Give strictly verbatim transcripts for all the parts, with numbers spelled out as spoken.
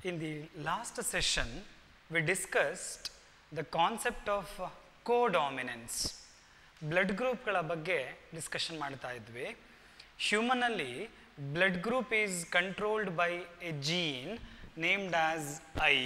In the last session, we discussed the concept of codominance. Blood group ಗಳ ಬಗ್ಗೆ discussion ಮಾಡ್ತಾ ಇದ್ವಿ. Human ಅಲ್ಲಿ blood group is controlled by a gene named as I.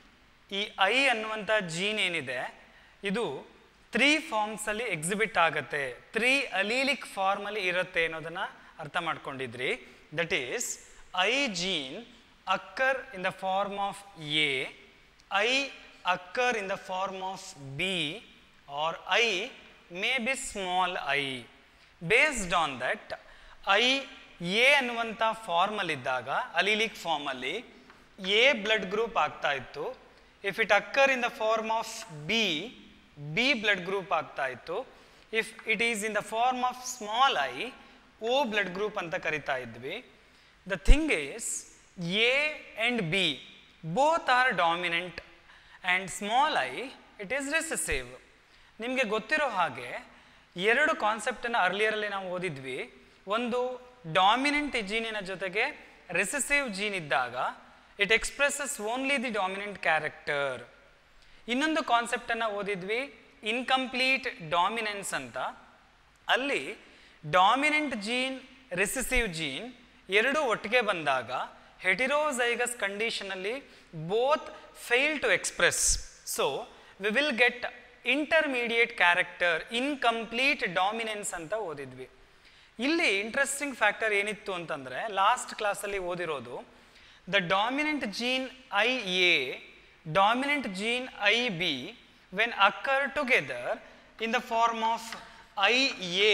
ಈ I ಅನ್ನುವಂಥ gene ಏನಿದೆ ಇದು ತ್ರೀ ಫಾರ್ಮ್ಸ್ ಅಲ್ಲಿ ಎಕ್ಸಿಬಿಟ್ ಆಗುತ್ತೆ, ತ್ರೀ ಅಲೀಲಿಕ್ ಫಾರ್ಮ್ ಅಲ್ಲಿ ಇರುತ್ತೆ ಅನ್ನೋದನ್ನ ಅರ್ಥ ಮಾಡ್ಕೊಂಡಿದ್ರಿ. That is I gene occur in the form of A, I occur in the form of B, or I may be small I. Based on that I A ಅನ್ನುವಂಥ ಫಾರ್ಮಲ್ಲಿದ್ದಾಗ allelic ಫಾರ್ಮಲ್ಲಿ A blood group ಆಗ್ತಾ ಇತ್ತು. If it occur in the form of B, B blood group ಆಗ್ತಾ ಇತ್ತು. If it is in the form of small I, O blood group ಅಂತ ಕರಿತಾ ಇದ್ವಿ. The thing is A and B both are dominant and small I it is recessive. ನಿಮಗೆ ಗೊತ್ತಿರೋ ಹಾಗೆ ಎರಡು ಕಾನ್ಸೆಪ್ಟನ್ನು ಅರ್ಲಿಯರಲ್ಲಿ ನಾವು ಓದಿದ್ವಿ. ಒಂದು ಡಾಮಿನೆಂಟ್ ಜೀನಿನ ಜೊತೆಗೆ ರೆಸೆಸಿವ್ ಜೀನ್ ಇದ್ದಾಗ it expresses only the dominant character. ಇನ್ನೊಂದು ಕಾನ್ಸೆಪ್ಟನ್ನು ಓದಿದ್ವಿ ಇನ್ಕಂಪ್ಲೀಟ್ ಡಾಮಿನೆನ್ಸ್ ಅಂತ. ಅಲ್ಲಿ ಡಾಮಿನೆಂಟ್ ಜೀನ್ ರೆಸೆಸಿವ್ ಜೀನ್ ಎರಡೂ ಒಟ್ಟಿಗೆ ಬಂದಾಗ ಹೆಟಿರೋಝೈಗಸ್ ಕಂಡೀಷನಲ್ಲಿ both fail to express. So we will get intermediate character, incomplete dominance ಅಂತ ಓದಿದ್ವಿ. ಇಲ್ಲಿ ಇಂಟ್ರೆಸ್ಟಿಂಗ್ ಫ್ಯಾಕ್ಟರ್ ಏನಿತ್ತು ಅಂತಂದರೆ ಲಾಸ್ಟ್ ಕ್ಲಾಸಲ್ಲಿ ಓದಿರೋದು the dominant gene I A, dominant gene I B when occur together in the form of I A,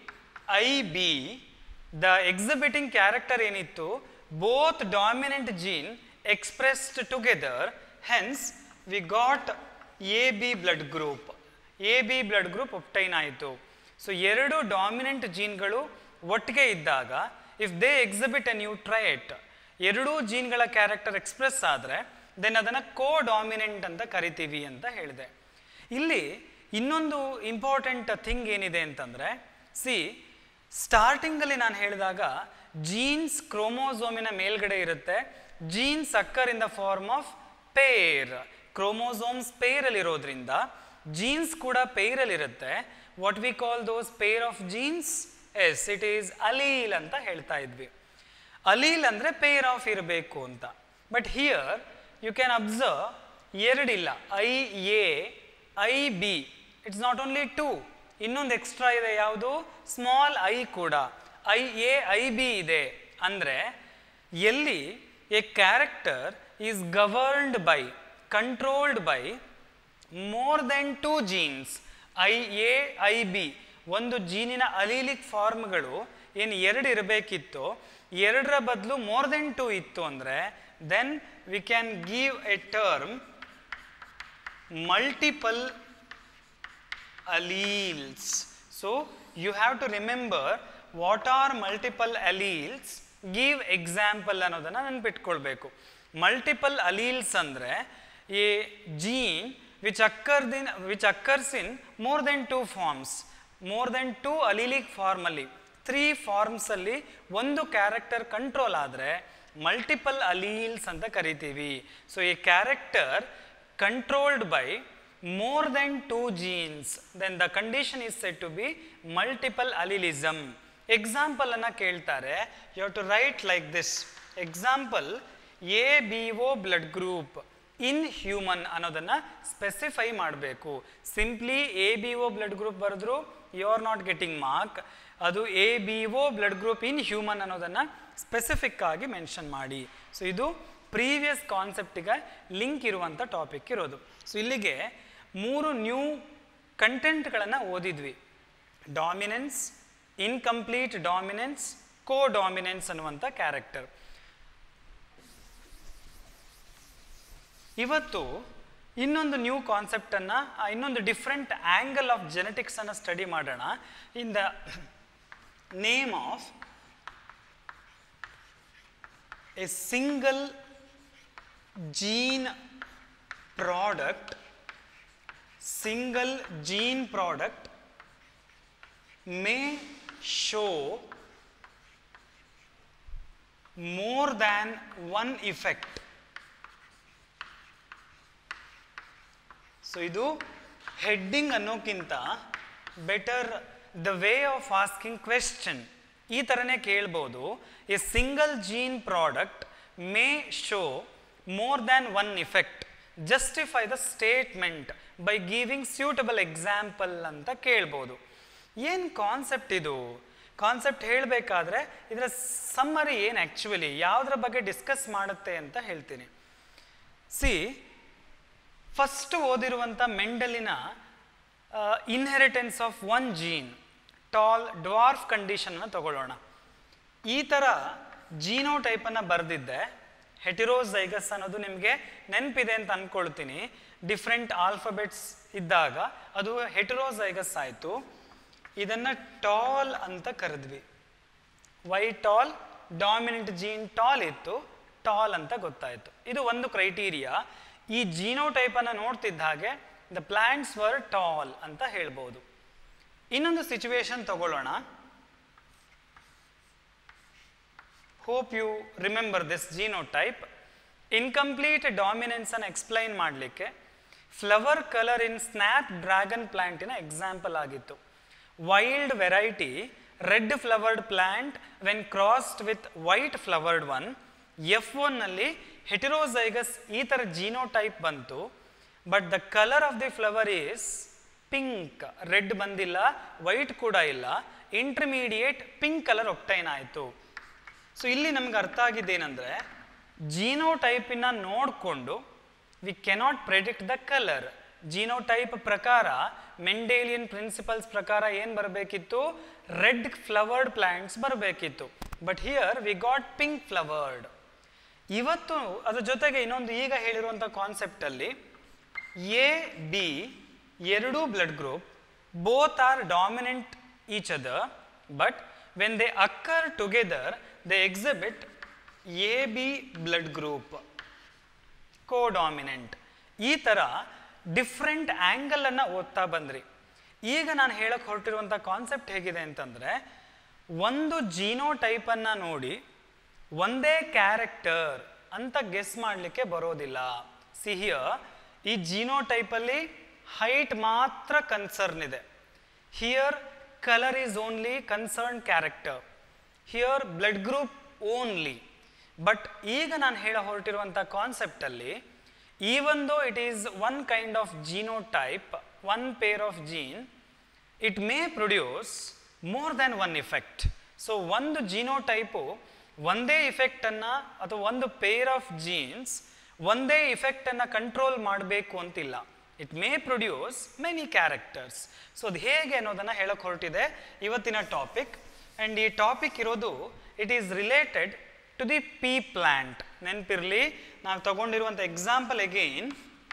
I B, the exhibiting character enittu both dominant gene expressed together, hence we got A B blood group. A B blood group obtain ಆಯಿತು. So ಎರಡು dominant ಜೀನ್ಗಳು ಒಟ್ಟಿಗೆ ಇದ್ದಾಗ if they exhibit a new trait, ಎರಡೂ ಜೀನ್ಗಳ character express ಆದರೆ then ಅದನ್ನು ಕೋ dominant ಅಂತ ಕರಿತೀವಿ ಅಂತ ಹೇಳಿದೆ. ಇಲ್ಲಿ ಇನ್ನೊಂದು ಇಂಪಾರ್ಟೆಂಟ್ ಥಿಂಗ್ ಏನಿದೆ ಅಂತಂದರೆ, ಸಿ ಸ್ಟಾರ್ಟಿಂಗಲ್ಲಿ ನಾನು ಹೇಳಿದಾಗ ಜೀನ್ಸ್ ಕ್ರೋಮೋಸೋಮಿನ ಮೇಲ್ಗಡೆ ಇರುತ್ತೆ, genes occur in the form of pair. Chromosomes ಪೇರಲ್ಲಿರೋದ್ರಿಂದ ಜೀನ್ಸ್ ಕೂಡ ಪೇರಲ್ಲಿರುತ್ತೆ. What we call those pair of genes? Yes, it is allele ಅಂತ ಹೇಳ್ತಾ ಇದ್ವಿ. ಅಲೀಲ್ ಅಂದರೆ ಪೇರ್ ಆಫ್ ಇರಬೇಕು ಅಂತ. But here you can observe ಎರಡಿಲ್ಲ, I A I B, it's not only two, ಇನ್ನೊಂದು ಎಕ್ಸ್ಟ್ರಾ ಇದೆ. ಯಾವುದು? ಸ್ಮಾಲ್ ಐ ಕೂಡ ಐ ಎ ಐ ಬಿ ಇದೆ. ಅಂದರೆ ಎಲ್ಲಿ a character is governed by, controlled by more than two genes, I A I B, ಒಂದು ಜೀನಿನ ಅಲೀಲಿಕ್ ಫಾರ್ಮ್ಗಳು ಏನು ಎರಡು ಇರಬೇಕಿತ್ತು, ಎರಡರ ಬದಲು ಮೋರ್ ದೆನ್ ಟೂ ಇತ್ತು ಅಂದರೆ then we can give a term multiple alleles. So you have to remember what are multiple alleles. Give example ಅನ್ನೋದನ್ನು ನೆನಪಿಟ್ಕೊಳ್ಬೇಕು. ಮಲ್ಟಿಪಲ್ ಅಲೀಲ್ಸ್ ಅಂದರೆ a gene which occurred in which occurs in more than two forms, more than two allelic ಫಾರ್ಮಲ್ಲಿ, three ಫಾರ್ಮ್ಸಲ್ಲಿ ಒಂದು character control ಆದರೆ multiple alleles ಅಂತ ಕರಿತೀವಿ. So ಈ character controlled by more than two genes, then the condition is said to be multiple allelism. Example ಅನ್ನ ಕೇಳ್ತಾರೆ, you have to write like this. Example A B O blood group in human ಅನ್ನೋದನ್ನ specify ಮಾಡಬೇಕು. Simply A B O blood group ಬರೆದ್ರು you are not getting mark. ಅದು A B O blood group in human ಅನ್ನೋದನ್ನು specific ಆಗಿ mention ಮಾಡಿ. So ಇದು previous ಕಾನ್ಸೆಪ್ಟಿಗೆ link ಇರುವಂಥ ಟಾಪಿಕ್ ಇರೋದು. ಸೊ ಇಲ್ಲಿಗೆ ಮೂರು ನ್ಯೂ ಕಂಟೆಂಟ್ಗಳನ್ನು ಓದಿದ್ವಿ. Dominance, incomplete dominance, codominance ಅನ್ನುವಂಥ ಕ್ಯಾರೆಕ್ಟರ್. ಇವತ್ತು ಇನ್ನೊಂದು ನ್ಯೂ ಕಾನ್ಸೆಪ್ಟನ್ನು, ಇನ್ನೊಂದು ಡಿಫ್ರೆಂಟ್ ಆ್ಯಂಗಲ್ ಆಫ್ ಜೆನೆಟಿಕ್ಸನ್ನು ಸ್ಟಡಿ ಮಾಡೋಣ. In the name of a single gene product, single gene product may show more than one effect so ಇದು ಹೆಡ್ಡಿಂಗ್ ಅನ್ನೋಕ್ಕಿಂತ better the way of asking question. ಈ ಥರನೇ ಕೇಳ್ಬೋದು. A single gene product may show more than one effect, justify the statement by giving suitable example ಅಂತ ಕೇಳ್ಬೋದು. ಏನು concept ಇದು? Concept ಹೇಳಬೇಕಾದ್ರೆ ಇದರ ಸಮ್ಮರಿ ಏನು, ಆ್ಯಕ್ಚುಲಿ ಯಾವುದ್ರ ಬಗ್ಗೆ ಡಿಸ್ಕಸ್ ಮಾಡುತ್ತೆ ಅಂತ ಹೇಳ್ತೀನಿ. ಸಿ, ಫಸ್ಟ್ ಓದಿರುವಂಥ ಮೆಂಡಲಿನ inheritance of one gene, tall dwarf ಕಂಡೀಷನ್ನ ತಗೊಳ್ಳೋಣ. ಈ ಥರ ಜೀನೋ ಟೈಪನ್ನು ಬರೆದಿದ್ದೆ. ಹೆಟಿರೋಝೈಗಸ್ ಅನ್ನೋದು ನಿಮಗೆ ನೆನಪಿದೆ ಅಂತ ಅಂದ್ಕೊಳ್ತೀನಿ. ಡಿಫ್ರೆಂಟ್ ಆಲ್ಫಾಬೆಟ್ಸ್ ಇದ್ದಾಗ ಅದು ಹೆಟಿರೋಝೈಗಸ್ ಆಯಿತು. ಇದನ್ನು ಟಾಲ್ ಅಂತ ಕರೆದ್ವಿ. Why tall? Dominant gene tall ಇತ್ತು, ಟಾಲ್ ಅಂತ ಗೊತ್ತಾಯಿತು. ಇದು ಒಂದು ಕ್ರೈಟೀರಿಯಾ. ಈ ಜೀನೋ ಟೈಪನ್ನು ನೋಡ್ತಿದ್ದ ಹಾಗೆ ದ ಪ್ಲಾಂಟ್ಸ್ ವರ್ ಟಾಲ್ ಅಂತ ಹೇಳ್ಬೋದು. ಇನ್ನೊಂದು ಸಿಚುವೇಶನ್ ತಗೊಳ್ಳೋಣ. Hope you remember this genotype. Incomplete dominance ಅನ್ನು ಎಕ್ಸ್ಪ್ಲೈನ್ ಮಾಡಲಿಕ್ಕೆ flower colour in snapdragon ಪ್ಲಾಂಟಿನ ಎಕ್ಸಾಂಪಲ್ ಆಗಿತ್ತು. Wild variety red flowered plant when crossed with white flowered one. F ಒನ್ನಲ್ಲಿ heterozygous ಈ ಥರ ಜೀನೋಟೈಪ್ ಬಂತು. But the colour of the flower is pink. Red ಬಂದಿಲ್ಲ, white ಕೂಡ ಇಲ್ಲ, ಇಂಟರ್ಮೀಡಿಯೇಟ್ ಪಿಂಕ್ ಕಲರ್ ಒಪ್ಟೈನ್ ಆಯಿತು. ಸೊ ಇಲ್ಲಿ ನಮ್ಗೆ ಅರ್ಥ ಆಗಿದ್ದೇನೆಂದರೆ, ಜೀನೋಟೈಪಿನ ನೋಡಿಕೊಂಡು we cannot predict the colour. Genotype ಪ್ರಕಾರ, ಮೆಂಡೇಲಿಯನ್ ಪ್ರಿನ್ಸಿಪಲ್ಸ್ ಪ್ರಕಾರ ಏನು ಬರಬೇಕಿತ್ತು? ರೆಡ್ ಫ್ಲವರ್ಡ್ ಪ್ಲಾಂಟ್ಸ್ ಬರಬೇಕಿತ್ತು. But here we got pink flowered. ಇವತ್ತು ಅದ್ರ ಜೊತೆಗೆ ಇನ್ನೊಂದು ಈಗ ಹೇಳಿರುವಂಥ ಕಾನ್ಸೆಪ್ಟಲ್ಲಿ ಎ ಬಿ ಎರಡೂ blood group, both are dominant each other, but when they occur together they exhibit A B blood group, codominant. ಈ ಥರ ಡಿಫ್ರೆಂಟ್ ಆ್ಯಂಗಲನ್ನು ಓದ್ತಾ ಬಂದ್ರಿ. ಈಗ ನಾನು ಹೇಳಕ್ಕೆ ಹೊರಟಿರುವಂಥ ಕಾನ್ಸೆಪ್ಟ್ ಹೇಗಿದೆ ಅಂತಂದರೆ, ಒಂದು ಜೀನೋಟೈಪನ್ನು ನೋಡಿ ಒಂದೇ ಕ್ಯಾರೆಕ್ಟರ್ ಅಂತ ಗೆಸ್ ಮಾಡಲಿಕ್ಕೆ ಬರೋದಿಲ್ಲ. ಸಿ ಹಿಯರ್, ಈ ಜೀನೋಟೈಪಲ್ಲಿ ಹೈಟ್ ಮಾತ್ರ ಕನ್ಸರ್ನ್ ಇದೆ. Here colour is only concern character. Here blood group only. But ಈಗ ನಾನು ಹೇಳ ಹೊರಟಿರುವಂಥ ಕಾನ್ಸೆಪ್ಟಲ್ಲಿ, even though it is one kind of genotype, one pair of gene, it may produce more than one effect. So ಒಂದು genotype ಒಂದೇ effect ಅನ್ನ ಅಥವಾ ಒಂದು pair of genes ಒಂದೇ effect ಅನ್ನ ಕಂಟ್ರೋಲ್ ಮಾಡಬೇಕು ಅಂತಿಲ್ಲ. It may produce many characters. So ಅದು ಹೇಗೆ ಅನ್ನೋದನ್ನು ಹೇಳಕ್ಕೆ ಹೊರಟಿದೆ ಇವತ್ತಿನ ಟಾಪಿಕ್. ಆ್ಯಂಡ್ ಈ ಟಾಪಿಕ್ ಇರೋದು, it is related to the pea plant. ನೆನಪಿರಲಿ, ನಾವು ತಗೊಂಡಿರುವಂಥ ಎಕ್ಸಾಂಪಲ್ ಅಗೇನ್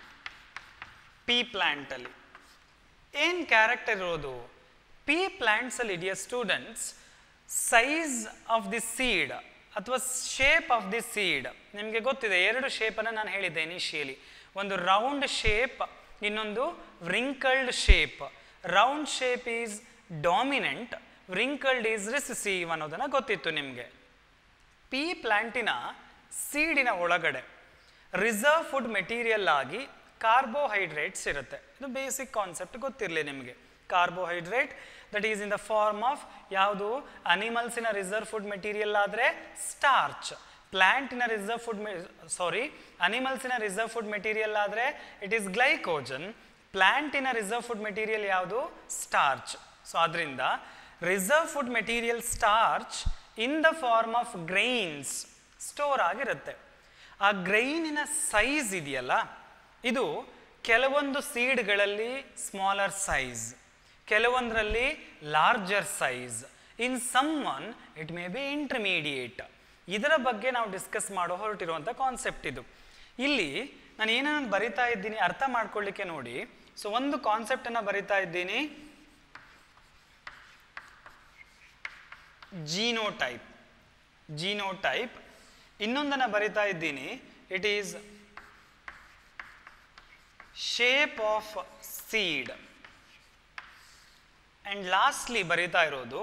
ಪೀ ಪ್ಲಾಂಟಲ್ಲಿ ಏನು ಕ್ಯಾರೆಕ್ಟರ್ ಇರೋದು? ಪೀ ಪ್ಲಾಂಟ್ಸಲ್ಲಿ dear students, size of the seed ಅಥವಾ ಶೇಪ್ ಆಫ್ ದಿ ಸೀಡ್ ನಿಮಗೆ ಗೊತ್ತಿದೆ. ಎರಡು ಶೇಪನ್ನು ನಾನು ಹೇಳಿದ್ದೆ ಇನಿಷಿಯಲಿ. ಒಂದು ರೌಂಡ್ ಶೇಪ್, ಇನ್ನೊಂದು wrinkled shape. Round shape is dominant, wrinkled is recessive ಅನ್ನೋದನ್ನು ಗೊತ್ತಿತ್ತು ನಿಮಗೆ. ಪೀ ಪ್ಲಾಂಟಿನ ಸೀಡಿನ ಒಳಗಡೆ ರಿಸರ್ವ್ ಫುಡ್ ಮೆಟೀರಿಯಲ್ ಆಗಿ ಕಾರ್ಬೋಹೈಡ್ರೇಟ್ಸ್ ಇರುತ್ತೆ. ಇದು ಬೇಸಿಕ್ ಕಾನ್ಸೆಪ್ಟ್ ಗೊತ್ತಿರಲಿ ನಿಮಗೆ. Carbohydrate that is in the form of ಯಾವುದು? ಅನಿಮಲ್ಸಿನ ರಿಸರ್ವ್ ಫುಡ್ ಮೆಟೀರಿಯಲ್ ಆದರೆ ಸ್ಟಾರ್ಚ್. ಪ್ಲಾಂಟಿನ ರಿಸರ್ವ್ ಫುಡ್ ಸಾರಿ ಅನಿಮಲ್ಸಿನ ರಿಸರ್ವ್ ಫುಡ್ ಮೆಟೀರಿಯಲ್ ಆದರೆ ಇಟ್ ಈಸ್ ಗ್ಲೈಕೋಜನ್. ಪ್ಲಾಂಟಿನ ರಿಸರ್ವ್ ಫುಡ್ ಮೆಟೀರಿಯಲ್ ಯಾವುದು? ಸ್ಟಾರ್ಚ್. ಸೊ ಅದರಿಂದ reserve food material starch in the form of grains store ಆಗಿರುತ್ತೆ. ಆ ಗ್ರೈನಿನ ಸೈಜ್ ಇದೆಯಲ್ಲ, ಇದು ಕೆಲವೊಂದು ಸೀಡ್ಗಳಲ್ಲಿ ಸ್ಮಾಲರ್ ಸೈಜ್, ಕೆಲವೊಂದರಲ್ಲಿ larger size, in some one it may be intermediate. ಇದರ ಬಗ್ಗೆ ನಾವು ಡಿಸ್ಕಸ್ ಮಾಡೋ ಹೊರಟಿರುವಂಥ ಕಾನ್ಸೆಪ್ಟ್ ಇದು. ಇಲ್ಲಿ ನಾನು ಏನನ್ನು ಬರಿತಾ ಇದ್ದೀನಿ ಅರ್ಥ ಮಾಡ್ಕೊಳ್ಳಿಕ್ಕೆ ನೋಡಿ. ಸೊ ಒಂದು ಕಾನ್ಸೆಪ್ಟನ್ನು ಬರಿತಾ ಇದ್ದೀನಿ, ಜೀನೋಟೈಪ್. ಜೀನೋಟೈಪ್. ಇನ್ನೊಂದನ್ನು ಬರಿತಾ ಇದ್ದೀನಿ, it is shape of seed. And lastly ಬರಿತಾ ಇರೋದು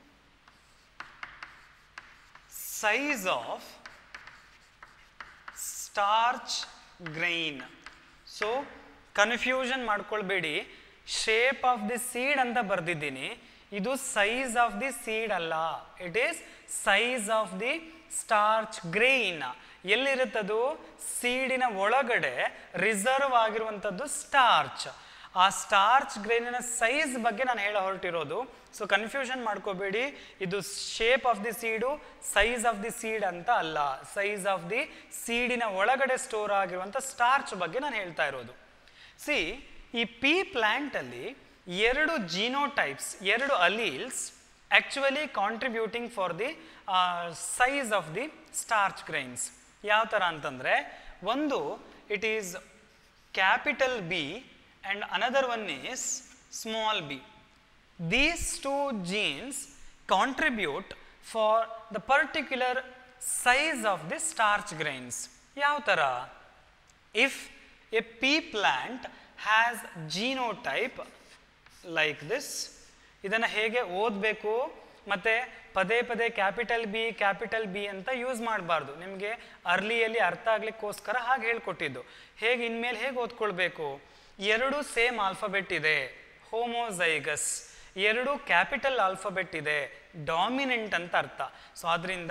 size of starch grain. So confusion ಮಾಡ್ಕೊಳ್ಬೇಡಿ, ಶೇಪ್ ಆಫ್ ದಿ ಸೀಡ್ ಅಂತ ಬರೆದಿದ್ದೀನಿ, ಇದು ಸೈಜ್ ಆಫ್ ದಿ ಸೀಡ್ ಅಲ್ಲ, it is size of the starch grain. ಎಲ್ಲಿರುತ್ತದು? ಸೀಡಿನ ಒಳಗಡೆ ರಿಸರ್ವ್ ಆಗಿರುವಂಥದ್ದು ಸ್ಟಾರ್ಚ್. ಆ ಸ್ಟಾರ್ಚ್ ಗ್ರೈನಿನ ಸೈಜ್ ಬಗ್ಗೆ ನಾನು ಹೇಳ ಹೊರಟಿರೋದು. ಸೊ ಕನ್ಫ್ಯೂಷನ್ ಮಾಡ್ಕೋಬೇಡಿ, ಇದು shape of the seed size of the seed ಅಂತ ಅಲ್ಲ, ಸೈಜ್ ಆಫ್ ದಿ ಸೀಡಿನ ಒಳಗಡೆ ಸ್ಟೋರ್ ಆಗಿರುವಂಥ ಸ್ಟಾರ್ಚ್ ಬಗ್ಗೆ ನಾನು ಹೇಳ್ತಾ ಇರೋದು. ಸಿ, ಈ ಪೀ ಪ್ಲ್ಯಾಂಟಲ್ಲಿ ಎರಡು ಜೀನೋಟೈಪ್ಸ್, ಎರಡು alleles actually contributing for the size of the starch grains. ಯಾವ ಥರ ಅಂತಂದರೆ, ಒಂದು it is capital B and another one is small b. These two genes contribute for the particular size of the starch grains. Yav tara? If a pea plant has genotype like this, idanna hege ಓದಬೇಕು ಮತ್ತೆ ಪದೇ ಪದೇ capital B capital B ಅಂತ use ಮಾಡಬಾರ್ದು. ನಿಮಗೆ ಅರ್ಲಿಯಲ್ಲಿ ಅರ್ಥ ಆಗ್ಲಿಕ್ಕೋಸ್ಕರ ಹಾಗೆ ಹೇಳ್ಕೊಟ್ಟಿದ್ದು. ಹೇಗೆ ಇನ್ಮೇಲೆ ಹೇಗೆ ಓದ್ಕೊಳ್ಬೇಕು? ಎರಡು ಸೇಮ್ ಆಲ್ಫಾಬೆಟ್ ಇದೆ, ಹೋಮೋಝೈಗಸ್. ಎರಡು ಕ್ಯಾಪಿಟಲ್ ಆಲ್ಫಾಬೆಟ್ ಇದೆ, ಡಾಮಿನೆಂಟ್ ಅಂತ ಅರ್ಥ. ಸೊ ಅದರಿಂದ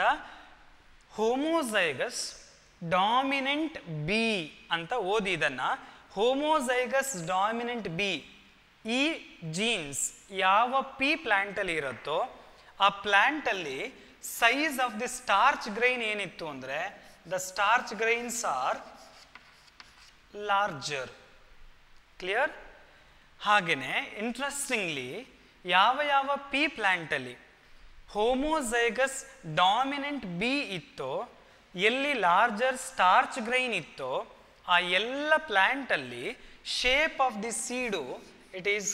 ಹೋಮೋಝೈಗಸ್ ಡಾಮಿನೆಂಟ್ ಬಿ ಅಂತ ಓದಿ ಇದನ್ನು. ಹೋಮೋಝೈಗಸ್ ಡಾಮಿನೆಂಟ್ ಬಿ, ಈ ಜೀನ್ಸ್ ಯಾವ ಪಿ ಪ್ಲ್ಯಾಂಟಲ್ಲಿ ಇರುತ್ತೋ ಆ ಪ್ಲ್ಯಾಂಟಲ್ಲಿ size of the starch grain ಏನಿತ್ತು ಅಂದರೆ, the starch grains are larger. Clear? ಹಾಗೆಯೇ ಇಂಟ್ರೆಸ್ಟಿಂಗ್ಲಿ ಯಾವ ಯಾವ ಪಿ ಪ್ಲ್ಯಾಂಟಲ್ಲಿ ಹೋಮೋಝೈಗಸ್ ಡಾಮಿನೆಂಟ್ ಬಿ ಇತ್ತೋ, ಎಲ್ಲಿ ಲಾರ್ಜರ್ ಸ್ಟಾರ್ಚ್ ಗ್ರೈನ್ ಇತ್ತೋ, ಆ ಎಲ್ಲ ಪ್ಲ್ಯಾಂಟಲ್ಲಿ shape of the seed it is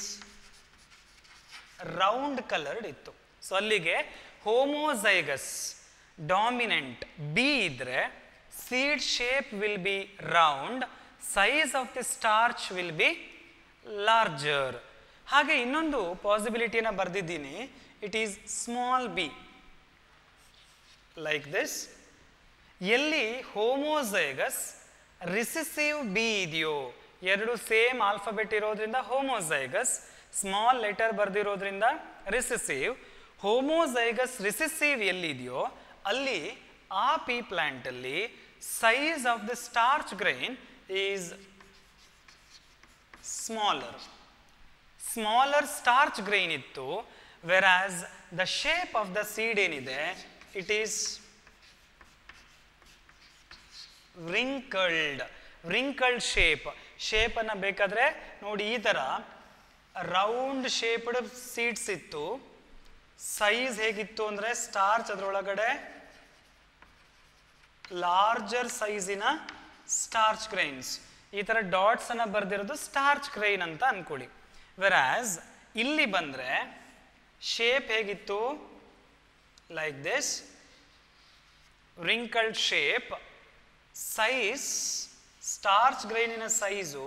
round coloured ಇತ್ತು. ಸೊ ಅಲ್ಲಿಗೆ ಹೋಮೋಝೈಗಸ್ ಡಾಮಿನೆಂಟ್ ಬಿ ಇದ್ರೆ seed shape will be round, size of the starch will be larger. ಹಾಗೆ ಇನ್ನೊಂದು ಪಾಸಿಬಿಲಿಟಿನ ಬರೆದಿದ್ದೀನಿ, it is small B like this. ಎಲ್ಲಿ ಹೋಮೋಝೈಗಸ್ ರಿಸೆಸಿವ್ ಬಿ ಇದೆಯೋ, ಎರಡು ಸೇಮ್ ಆಲ್ಫಾಬೆಟ್ ಇರೋದ್ರಿಂದ ಹೋಮೋಝೈಗಸ್, ಸ್ಮಾಲ್ ಲೆಟರ್ ಬರೆದಿರೋದ್ರಿಂದ ರಿಸೆಸಿವ್. ಹೋಮೋಝೈಗಸ್ ರಿಸೆಸಿವ್ ಎಲ್ಲಿದೆಯೋ ಅಲ್ಲಿ ಆ ಪಿ ಪ್ಲ್ಯಾಂಟಲ್ಲಿ size of the starch grain is smaller. Smaller starch grain ittu, whereas the shape of the seed enide, it is wrinkled. Wrinkled shape. Shape anna bekadre nodi ee tara round shaped seeds ittu. Size hegittu andre starch adrolagade larger size ina starch grains. ಈ ಥರ dots ಅನ್ನು ಬರೆದಿರೋದು starch grain ಅಂತ ಅನ್ಕೊಳ್ಳಿ. ವೆರಾಸ್ ಇಲ್ಲಿ ಬಂದರೆ shape ಹೇಗಿತ್ತು? Like this, wrinkled shape. Size, starch ಗ್ರೈನಿನ size,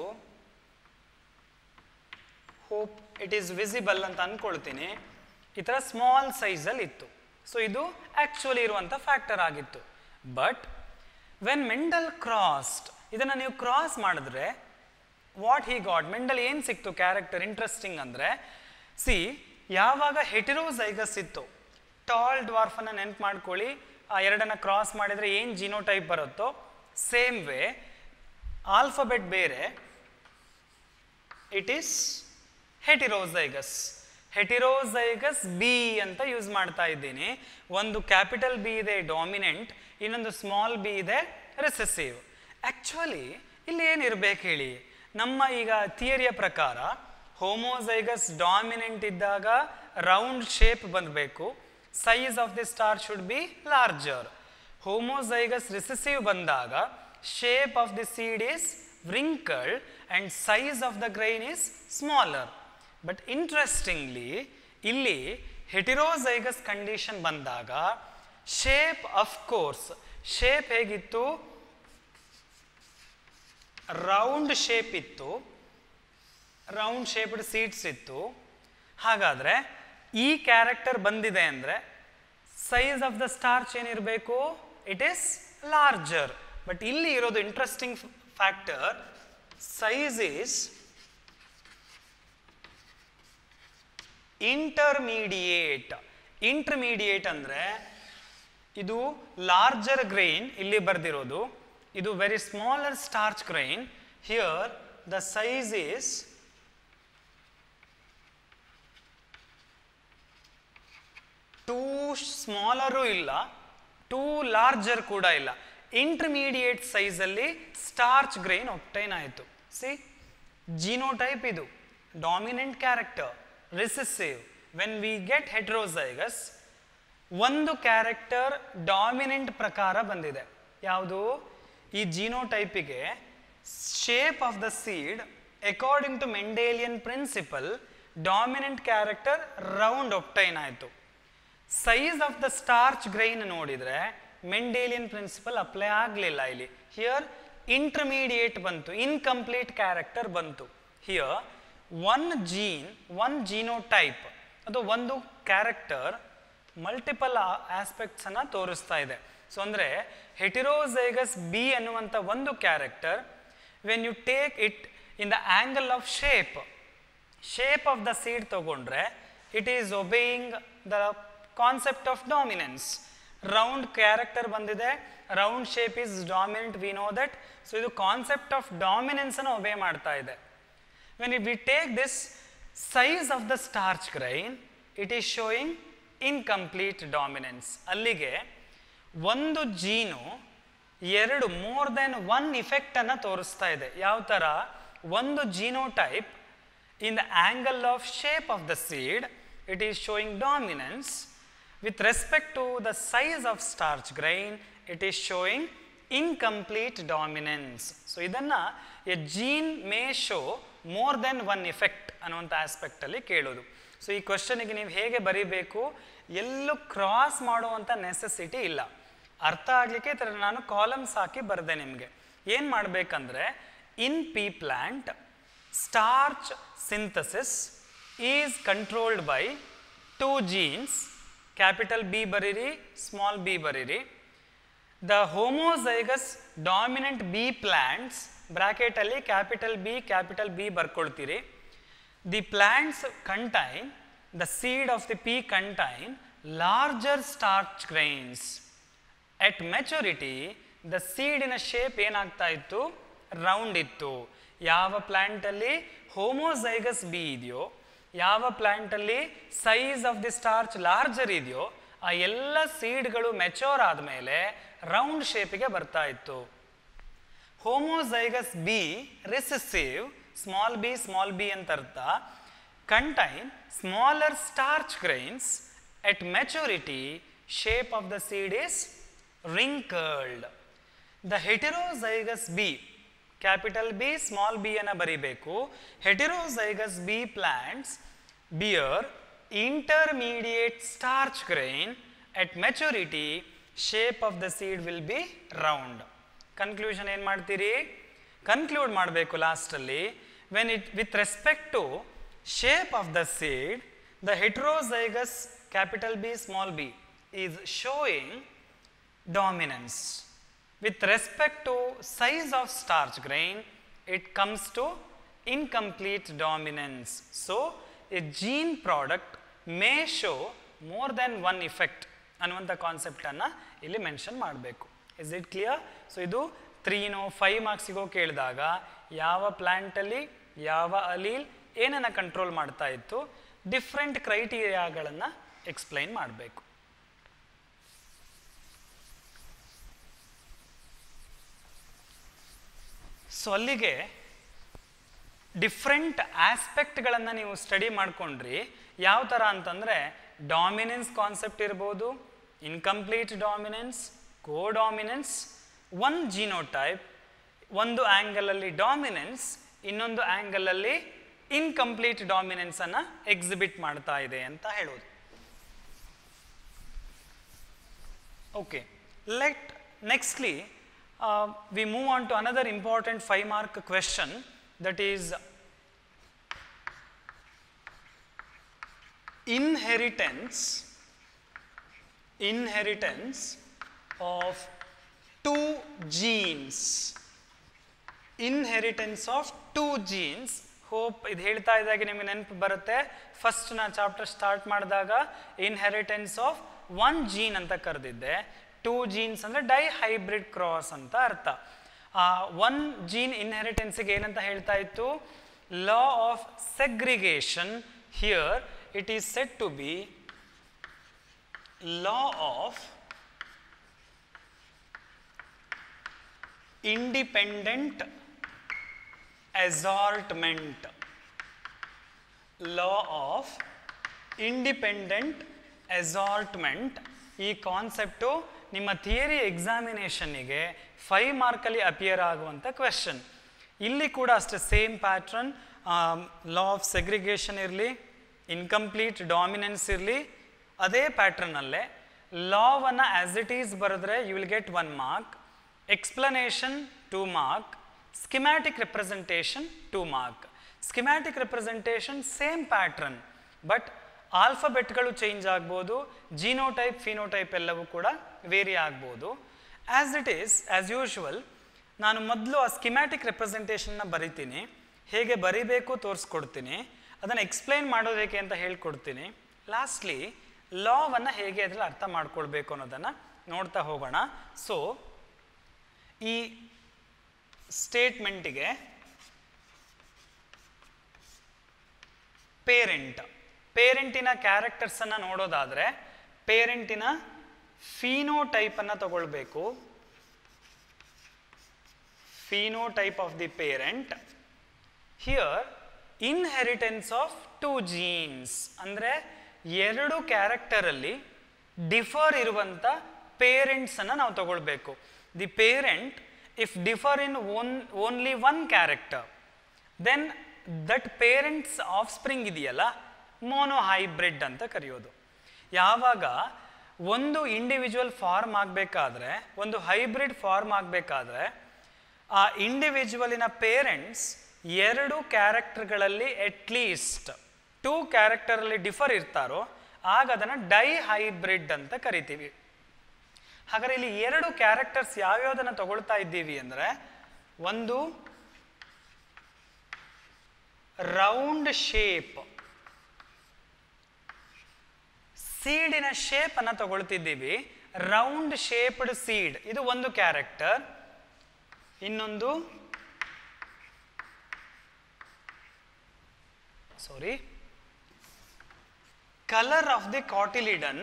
hope it is visible ಅಂತ ಅಂದ್ಕೊಳ್ತೀನಿ, ಈ ಥರ ಸ್ಮಾಲ್ ಸೈಜಲ್ಲಿ ಇತ್ತು. ಸೊ ಇದು ಆ್ಯಕ್ಚುಲಿ ಇರುವಂಥ ಫ್ಯಾಕ್ಟರ್ ಆಗಿತ್ತು. ಬಟ್ ವೆನ್ ಮೆಂಡಲ್ ಕ್ರಾಸ್ಡ್, ಇದನ್ನು ನೀವು ಕ್ರಾಸ್ ಮಾಡಿದ್ರೆ ವಾಟ್ ಹಿ ಗಾಟ್, ಮೆಂಡಲ್ ಏನು ಸಿಕ್ತು ಕ್ಯಾರೆಕ್ಟರ್ ಇಂಟ್ರೆಸ್ಟಿಂಗ್ ಅಂದರೆ, ಸಿ ಯಾವಾಗ ಹೆಟಿರೋಝೈಗಸ್ ಇತ್ತು, ಟಾಲ್ ಡ್ವಾರ್ಫನ್ನು ನೆನ್ಪು ಮಾಡ್ಕೊಳ್ಳಿ, ಆ ಎರಡನ್ನು ಕ್ರಾಸ್ ಮಾಡಿದರೆ ಏನು ಜಿನೋಟೈಪ್ ಬರುತ್ತೋ ಸೇಮ್ ವೇ ಆಲ್ಫಾಬೆಟ್ ಬೇರೆ, it is heterozygous. Heterozygous B ಅಂತ ಯೂಸ್ ಮಾಡ್ತಾ ಇದ್ದೀನಿ. ಒಂದು ಕ್ಯಾಪಿಟಲ್ ಬಿ ಇದೆ ಡಾಮಿನೆಂಟ್, ಇನ್ನೊಂದು ಸ್ಮಾಲ್ ಬಿ ಇದೆ ರಿಸೆಸಿವ್. ಆ್ಯಕ್ಚುಲಿ ಇಲ್ಲಿ ಏನಿರಬೇಕು ಹೇಳಿ, ನಮ್ಮ ಈಗ ಥಿಯರಿಯ ಪ್ರಕಾರ ಹೋಮೋಝೈಗಸ್ ಡಾಮಿನೆಂಟ್ ಇದ್ದಾಗ ರೌಂಡ್ ಶೇಪ್ ಬಂದಬೇಕು, size of the star should be larger. Homozygous recessive ಬಂದಾಗ shape of the seed is wrinkled and size of the grain is smaller. But interestingly, ಇಲ್ಲಿ ಹೆಟಿರೋಝೈಗಸ್ ಕಂಡೀಷನ್ ಬಂದಾಗ ಶೇಪ್ ಆಫ್ ಕೋರ್ಸ್, ಶೇಪ್ ಹೇಗಿತ್ತು? Round shape ಇತ್ತು, round shaped seeds ಇತ್ತು. ಹಾಗಾದರೆ ಈ character ಬಂದಿದೆ ಅಂದರೆ ಸೈಜ್ ಆಫ್ ದ ಸ್ಟಾರ್ಚ್ ಏನಿರಬೇಕು? It is larger. ಬಟ್ ಇಲ್ಲಿ ಇರೋದು interesting factor, size is intermediate. Intermediate ಅಂದ್ರೆ ಇದು larger grain ಇಲ್ಲಿ ಬರ್ದಿರೋದು, ಇದು very smaller starch grain. Here the size is too smaller ಇಲ್ಲ, too larger ಕೂಡ ಇಲ್ಲ, ಇಂಟರ್ಮೀಡಿಯೇಟ್ ಸೈಜ್ ಅಲ್ಲಿ ಸ್ಟಾರ್ಚ್ ಗ್ರೈನ್ ಒಬ್ಟೈನ್ ಆಯಿತು. ಸಿ ಜಿನೋಟೈಪ್ ಇದು dominant character, recessive. When we get heterozygous ಒಂದು ಕ್ಯಾರೆಕ್ಟರ್ ಡಾಮಿನೆಂಟ್ ಪ್ರಕಾರ ಬಂದಿದೆ. ಯಾವುದು? ಈ ಜಿನೋಟೈಪಿಗೆ shape of the seed according to Mendelian principle dominant character round obtain ಆಯಿತು. Size of the starch grain ನೋಡಿದರೆ ಮೆಂಡೇಲಿಯನ್ ಪ್ರಿನ್ಸಿಪಲ್ ಅಪ್ಲೈ ಆಗಲಿಲ್ಲ ಇಲ್ಲಿ. ಹಿಯರ್ ಇಂಟರ್ಮೀಡಿಯೇಟ್ ಬಂತು, ಇನ್ಕಂಪ್ಲೀಟ್ ಕ್ಯಾರೆಕ್ಟರ್ ಬಂತು. Here one gene, one genotype, ಅದು ಒಂದು ಕ್ಯಾರೆಕ್ಟರ್ ಮಲ್ಟಿಪಲ್ ಆಸ್ಪೆಕ್ಟ್ಸ್ ಅನ್ನ ತೋರಿಸ್ತಾ ಇದೆ. ಸೊ ಅಂದರೆ ಹೆಟಿರೋಸೈಗಸ್ ಬಿ ಅನ್ನುವಂಥ ಒಂದು character, when you take it in the angle of shape, shape of the seed ತಗೊಂಡ್ರೆ it is obeying the concept of dominance. Round character ಬಂದಿದೆ, round shape is dominant, we know that. So ಇದು concept of dominance ಅನ್ನು obey ಮಾಡ್ತಾ ಇದೆ. When we take this size of the starch grain, it is showing incomplete dominance. ಅಲ್ಲಿಗೆ ಒಂದು ಜೀನು ಎರಡು more than one effect ಅನ್ನು ತೋರಿಸ್ತಾ ಇದೆ. ಯಾವ ಥರ? ಒಂದು genotype in the angle of shape of the seed, it is showing dominance. With respect to the size of starch grain, it is showing incomplete dominance. So idanna a gene may show more than one effect ಅನ್ನುವಂಥ aspect ಅಲ್ಲಿ ಕೇಳೋದು. So ಈ ಕ್ವಶನ್ಗೆ ನೀವು ಹೇಗೆ ಬರೀಬೇಕು, ಎಲ್ಲೂ cross ಮಾಡುವಂಥ ನೆಸೆಸಿಟಿ ಇಲ್ಲ. ಅರ್ಥ ಆಗಲಿಕ್ಕೆ ಈ ಥರ ನಾನು ಕಾಲಮ್ಸ್ ಹಾಕಿ ಬರೆದೆ ನಿಮಗೆ. ಏನು ಮಾಡಬೇಕಂದ್ರೆ, in pea plant starch synthesis is controlled by two genes, capital B ಬರೀರಿ, ಸ್ಮಾಲ್ ಬಿ ಬರೀರಿ. The homozygous dominant B plants, ಬ್ರಾಕೆಟಲ್ಲಿ ಕ್ಯಾಪಿಟಲ್ ಬಿ ಕ್ಯಾಪಿಟಲ್ ಬಿ ಬರ್ಕೊಳ್ತೀರಿ. The plants contain, the seed of the pea contain larger starch grains. At maturity the ಸೀಡಿನ shape ಏನಾಗ್ತಾ ಇತ್ತು? Round ಇತ್ತು. ಯಾವ ಪ್ಲಾಂಟಲ್ಲಿ homozygous B ಇದೆಯೋ, ಯಾವ ಪ್ಲಾಂಟಲ್ಲಿ size of the starch larger ಇದೆಯೋ, ಆ ಎಲ್ಲ ಸೀಡ್ಗಳು ಮೆಚೋರ್ ಆದಮೇಲೆ ರೌಂಡ್ ಶೇಪಿಗೆ ಬರ್ತಾ ಇತ್ತು. Homozygous B recessive, small B small B ಅಂತ ಅರ್ಥ, contain smaller starch grains. At maturity shape of the seed is wrinkled. The heterozygous B, capital B small B ಅನ್ನ ಬರಿಬೇಕು. Heterozygous B plants bear intermediate starch grain. At maturity shape of the seed will be round. Conclusion ಏನು ಮಾಡ್ತೀರಿ? Conclude ಮಾಡಬೇಕು ಲಾಸ್ಟಲ್ಲಿ. When it with respect to shape of the seed, the heterozygous capital B small B is showing dominance. With respect to size of starch grain, it comes to incomplete dominance. So, a gene product may show more than one effect ಅನ್ನುವಂಥ ಕಾನ್ಸೆಪ್ಟನ್ನು ಇಲ್ಲಿ mention ಮಾಡಬೇಕು. Is it clear? So ಇದು ತ್ರೀನೋ five ಮಾರ್ಕ್ಸಿಗೋ ಕೇಳಿದಾಗ ಯಾವ ಪ್ಲ್ಯಾಂಟಲ್ಲಿ ಯಾವ allele ಏನನ್ನು control ಮಾಡ್ತಾ ಇತ್ತು, ಡಿಫ್ರೆಂಟ್ ಕ್ರೈಟೀರಿಯಾಗಳನ್ನು ಎಕ್ಸ್ಪ್ಲೈನ್ ಮಾಡಬೇಕು. ಸೊ ಅಲ್ಲಿಗೆ ಡಿಫ್ರೆಂಟ್ ಆಸ್ಪೆಕ್ಟ್ಗಳನ್ನು ನೀವು ಸ್ಟಡಿ ಮಾಡ್ಕೊಂಡ್ರಿ. ಯಾವ ಥರ ಅಂತಂದರೆ, ಡಾಮಿನೆನ್ಸ್ ಕಾನ್ಸೆಪ್ಟ್ ಇರ್ಬೋದು, incomplete dominance, codominance, one genotype, ಒಂದು ಆ್ಯಂಗಲಲ್ಲಿ ಡಾಮಿನೆನ್ಸ್, ಇನ್ನೊಂದು ಆ್ಯಂಗಲಲ್ಲಿ ಇನ್ಕಂಪ್ಲೀಟ್ ಡಾಮಿನೆನ್ಸನ್ನು ಎಕ್ಸಿಬಿಟ್ ಮಾಡ್ತಾ ಇದೆ ಅಂತ ಹೇಳೋದು. Okay, let nextly Uh, we move on to another important five mark question, that is inheritance inheritance of two genes. Inheritance of two genes. Hope ಇದು ಹೇಳ್ತಾ ಇದ್ದಾಗೆ ನಿಮಗೆ ನೆನಪು ಬರುತ್ತೆ, ಫಸ್ಟ್ ನಾ ಚಾಪ್ಟರ್ ಸ್ಟಾರ್ಟ್ ಮಾಡಿದಾಗ ಇನ್ಹೆರಿಟೆನ್ಸ್ ಆಫ್ ಒನ್ ಜೀನ್ ಅಂತ ಕರೆದಿದ್ದೆ. ಟೂ ಜೀನ್ಸ್ ಅಂದರೆ ಡೈ ಹೈಬ್ರಿಡ್ ಕ್ರಾಸ್ ಅಂತ ಅರ್ಥ. ಒನ್ ಜೀನ್ ಇನ್ಹೆರಿಟೆನ್ಸಿಗೆ ಏನಂತ ಹೇಳ್ತಾ ಇತ್ತು? Law of segregation. Here it is said to be law of independent assortment. Law of independent assortment. ಈ ಕಾನ್ಸೆಪ್ಟು ನಿಮ್ಮ ಥಿಯರಿ ಎಕ್ಸಾಮಿನೇಷನ್ನಿಗೆ ಫೈವ್ ಮಾರ್ಕಲ್ಲಿ ಅಪಿಯರ್ ಆಗುವಂಥ ಕ್ವೆಶನ್. ಇಲ್ಲಿ ಕೂಡ ಅಷ್ಟೇ same pattern. Law of segregation ಇರಲಿ, ಇನ್ಕಂಪ್ಲೀಟ್ ಡಾಮಿನೆನ್ಸ್ ಇರಲಿ, ಅದೇ ಪ್ಯಾಟ್ರನ್ನಲ್ಲೇ ಲಾವನ್ನು ಆ್ಯಸ್ ಇಟ್ ಈಸ್ ಬರೆದ್ರೆ you will get one mark, explanation two mark, schematic representation two mark. Schematic representation same pattern, but ಆಲ್ಫಬೆಟ್ಗಳು ಚೇಂಜ್ ಆಗ್ಬೋದು, ಜೀನೋಟೈಪ್ ಫಿನೋಟೈಪ್ ಎಲ್ಲವೂ ಕೂಡ ವೇರಿ ಆಗ್ಬೋದು. As it is as usual ನಾನು ಮೊದಲು ಆ ಸ್ಕಿಮ್ಯಾಟಿಕ್ ರೆಪ್ರೆಸೆಂಟೇಷನ್ನ ಬರಿತೀನಿ, ಹೇಗೆ ಬರಿಬೇಕು ತೋರಿಸ್ಕೊಡ್ತೀನಿ, ಅದನ್ನು ಎಕ್ಸ್ಪ್ಲೈನ್ ಮಾಡೋದು ಹೇಗೆ ಅಂತ ಹೇಳ್ಕೊಡ್ತೀನಿ. ಲಾಸ್ಟ್ಲಿ ಲಾವನ್ನು ಹೇಗೆ ಅದರಲ್ಲಿ ಅರ್ಥ ಮಾಡ್ಕೊಳ್ಬೇಕು ಅನ್ನೋದನ್ನು ನೋಡ್ತಾ ಹೋಗೋಣ. ಸೊ ಈ ಸ್ಟೇಟ್ಮೆಂಟಿಗೆ ಪೇರೆಂಟ್ ಪೇರೆಂಟಿನ ಕ್ಯಾರೆಕ್ಟರ್ಸನ್ನು ನೋಡೋದಾದರೆ ಪೇರೆಂಟಿನ ಫಿನೋಟೈಪನ್ನು ತಗೊಳ್ಬೇಕು. Phenotype of the parent. Here inheritance of two genes ಅಂದರೆ ಎರಡು ಕ್ಯಾರೆಕ್ಟರಲ್ಲಿ ಡಿಫರ್ ಇರುವಂಥ ಪೇರೆಂಟ್ಸನ್ನು ನಾವು ತಗೊಳ್ಬೇಕು. The parent, if differ in one, only one character, then that parent's offspring ಇದೆಯಲ್ಲ ಮೋನೋಹೈಬ್ರಿಡ್ ಅಂತ ಕರೆಯೋದು. ಯಾವಾಗ ಒಂದು ಇಂಡಿವಿಜುವಲ್ ಫಾರ್ಮ್ ಆಗಬೇಕಾದ್ರೆ, ಒಂದು ಹೈಬ್ರಿಡ್ ಫಾರ್ಮ್ ಆಗಬೇಕಾದ್ರೆ ಆ ಇಂಡಿವಿಜುವಲಿನ ಪೇರೆಂಟ್ಸ್ ಎರಡು ಕ್ಯಾರೆಕ್ಟರ್ಗಳಲ್ಲಿ ಅಟ್ಲೀಸ್ಟ್ ಟೂ ಕ್ಯಾರೆಕ್ಟರಲ್ಲಿ ಡಿಫರ್ ಇರ್ತಾರೋ ಆಗ ಅದನ್ನು ಡೈ ಹೈಬ್ರಿಡ್ ಅಂತ ಕರಿತೀವಿ. ಹಾಗಾದರೆ ಇಲ್ಲಿ ಎರಡು ಕ್ಯಾರೆಕ್ಟರ್ಸ್ ಯಾವ್ಯಾವುದನ್ನು ತಗೊಳ್ತಾ ಇದ್ದೀವಿ ಅಂದರೆ, ಒಂದು ರೌಂಡ್ ಶೇಪ್, ಸೀಡಿನ ಶೇಪ್ ಅನ್ನು ತಗೊಳ್ತಿದ್ದೀವಿ. ರೌಂಡ್ ಶೇಪ್ಡ್ ಸೀಡ್ ಇದು ಒಂದು ಕ್ಯಾರೆಕ್ಟರ್. ಇನ್ನೊಂದು ಸಾರಿ colour of the cotyledon,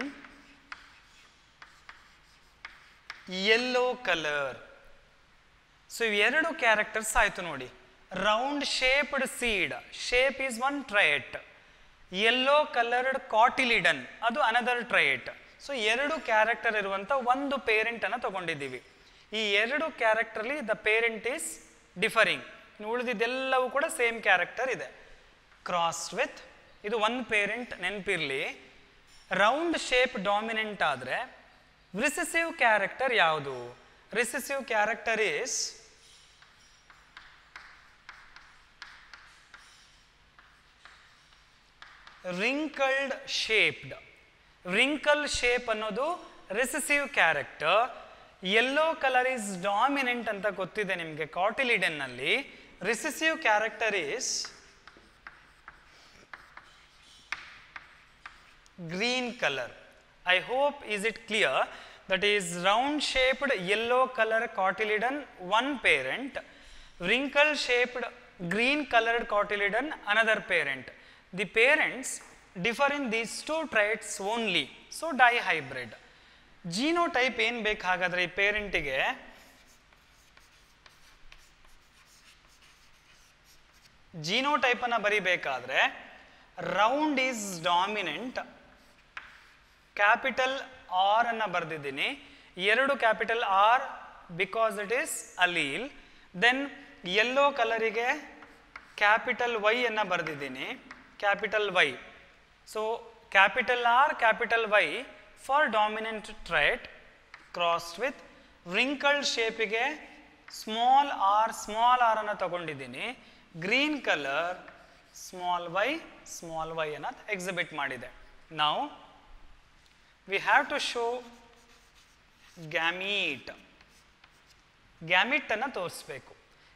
yellow colour. So ಎರಡು ಕ್ಯಾರೆಕ್ಟರ್ಸ್ ಆಯಿತು ನೋಡಿ. Round shaped seed, shape is one trait. Yellow coloured cotyledon ಅದು ಅನದರ್ ಟ್ರೈಟ್. ಸೊ ಎರಡು ಕ್ಯಾರೆಕ್ಟರ್ ಇರುವಂಥ ಒಂದು ಪೇರೆಂಟನ್ನು ತಗೊಂಡಿದ್ದೀವಿ. ಈ ಎರಡು ಕ್ಯಾರೆಕ್ಟರ್ಲಿ ದ ಪೇರೆಂಟ್ ಈಸ್ ಡಿಫರಿಂಗ್, ಉಳಿದಿದ್ದೆಲ್ಲವೂ ಕೂಡ ಸೇಮ್ ಕ್ಯಾರೆಕ್ಟರ್ ಇದೆ. ಕ್ರಾಸ್ಡ್ ವಿತ್ ಇದು ಒಂದು ಪೇರೆಂಟ್ ನೆನಪಿರಲಿ. ರೌಂಡ್ ಶೇಪ್ ಡಾಮಿನೆಂಟ್ ಆದರೆ ರಿಸೆಸಿವ್ ಕ್ಯಾರೆಕ್ಟರ್ ಯಾವುದು? Recessive character is wrinkled shaped. Wrinkle shape ಅನ್ನೋದು recessive character. Yellow colour is dominant ಅಂತ ಗೊತ್ತಿದೆ ನಿಮಗೆ ಕಾಟಿಲಿಡನ್ನಲ್ಲಿ. Recessive character is green color. I hope is it clear? That is round shaped yellow color cotyledon one parent, wrinkle shaped green colored cotyledon another parent. The parents differ in these two traits only, so dihybrid. Genotype ಏನು ಬೇಕು ಹಾಗಾದರೆ ಈ ಪೇರೆಂಟಿಗೆ? Genotype ಅನ್ನು ಬರಿಬೇಕಾದ್ರೆ round is dominant, capital R ಅನ್ನು ಬರೆದಿದ್ದೀನಿ. ಎರಡು capital R because it is allele. Then yellow ಕಲರಿಗೆ ಕ್ಯಾಪಿಟಲ್ ವೈ ಅನ್ನು ಬರೆದಿದ್ದೀನಿ, capital Y. So capital R capital Y for dominant trait crossed with wrinkled ಶೇಪಿಗೆ ಸ್ಮಾಲ್ ಆರ್ ಸ್ಮಾಲ್ ಆರ್ ಅನ್ನು ತಗೊಂಡಿದ್ದೀನಿ. Green colour small y small Y ಅನ್ನು exhibit ಮಾಡಿದೆ. ನಾವು we have to show gamete. Gamete ಅನ್ನು ತೋರಿಸ್ಬೇಕು.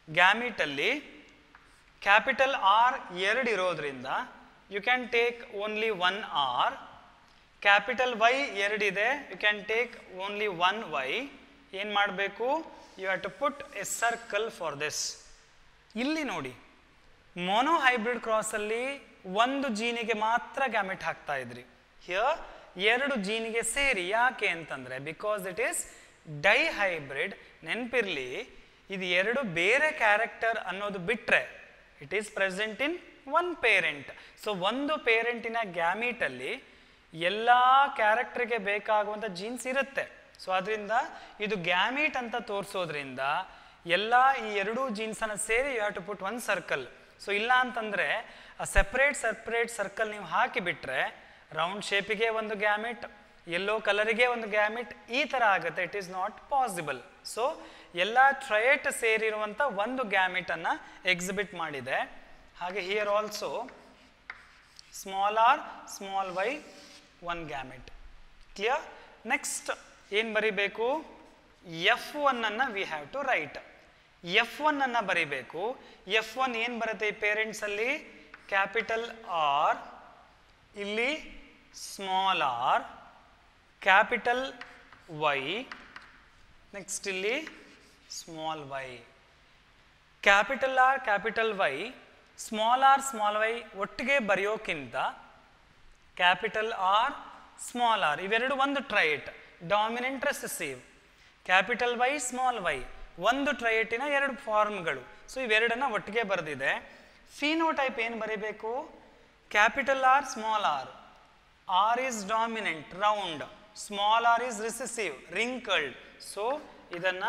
ಗ್ಯಾಮಿಟಲ್ಲಿ ಕ್ಯಾಪಿಟಲ್ ಆರ್ ಎರಡು ಇರೋದ್ರಿಂದ you can take only one R, capital Y ಎರಡಿದೆ, you can take only one Y. ಏನು ಮಾಡಬೇಕು? You have to put a circle for this. ಇಲ್ಲಿ ನೋಡಿ, ಮೊನೋ ಹೈಬ್ರಿಡ್ ಕ್ರಾಸಲ್ಲಿ ಒಂದು ಜೀನಿಗೆ ಮಾತ್ರ ಗ್ಯಾಮೆಟ್ ಹಾಕ್ತಾ ಇದ್ರಿ. ಹಿಯರ್ ಎರಡು ಜೀನಿಗೆ ಸೇರಿ. ಯಾಕೆ ಅಂತಂದರೆ because it is dihybrid. ನೆನಪಿರಲಿ, ಇದು ಎರಡು ಬೇರೆ ಕ್ಯಾರೆಕ್ಟರ್ ಅನ್ನೋದು ಬಿಟ್ಟರೆ it is present in one parent. So ಒಂದು ಪೇರೆಂಟಿನ ಗ್ಯಾಮೀಟಲ್ಲಿ ಎಲ್ಲ ಕ್ಯಾರೆಕ್ಟರ್ಗೆ ಬೇಕಾಗುವಂಥ ಜೀನ್ಸ್ ಇರುತ್ತೆ. ಸೊ ಅದರಿಂದ ಇದು ಗ್ಯಾಮೀಟ್ ಅಂತ ತೋರಿಸೋದ್ರಿಂದ ಎಲ್ಲ ಈ ಎರಡೂ ಜೀನ್ಸನ್ನು ಸೇರಿ you have to put one circle. So ಇಲ್ಲ ಅಂತಂದರೆ ಸೆಪ್ರೇಟ್ ಸೆಪ್ರೇಟ್ ಸರ್ಕಲ್ ನೀವು ಹಾಕಿಬಿಟ್ರೆ ರೌಂಡ್ ಶೇಪಿಗೆ ಒಂದು ಗ್ಯಾಮಿಟ್, ಯೆಲ್ಲೋ ಕಲರಿಗೆ ಒಂದು ಗ್ಯಾಮಿಟ್, ಈ ಥರ ಆಗುತ್ತೆ. It is not possible. So ಎಲ್ಲ ಟ್ರಯೇಟ್ ಸೇರಿರುವಂಥ ಒಂದು ಗ್ಯಾಮಿಟನ್ನು ಎಕ್ಸಿಬಿಟ್ ಮಾಡಿದೆ. ಹಾಗೆ here also small R small y one gamete. Clear? Next ಏನು ಬರಿಬೇಕು? ಎಫ್ ಒನ್ ಅನ್ನು we have to write. F one ಅನ್ನು ಬರಿಬೇಕು. ಎಫ್ ಒನ್ ಏನು ಬರುತ್ತೆ ಈ ಪೇರೆಂಟ್ಸಲ್ಲಿ? ಕ್ಯಾಪಿಟಲ್ ಆರ್, ಇಲ್ಲಿ small R, capital Y, next ಇಲ್ಲಿ small y. Capital R capital Y small R small y ಒಟ್ಟಿಗೆ ಬರೆಯೋಕ್ಕಿಂತ ಕ್ಯಾಪಿಟಲ್ ಆರ್ ಸ್ಮಾಲ್ ಆರ್ ಇವೆರಡು ಒಂದು trait, dominant recessive. Capital Y small y ಒಂದು ಟ್ರೈಟಿನ ಎರಡು ಫಾರ್ಮ್ಗಳು. ಸೊ ಇವೆರಡನ್ನ ಒಟ್ಟಿಗೆ ಬರೆದಿದೆ. ಫಿನೋಟೈಪ್ ಏನು ಬರೀಬೇಕು? Capital R small r, R is dominant round, small r is recessive wrinkled. So ಇದನ್ನು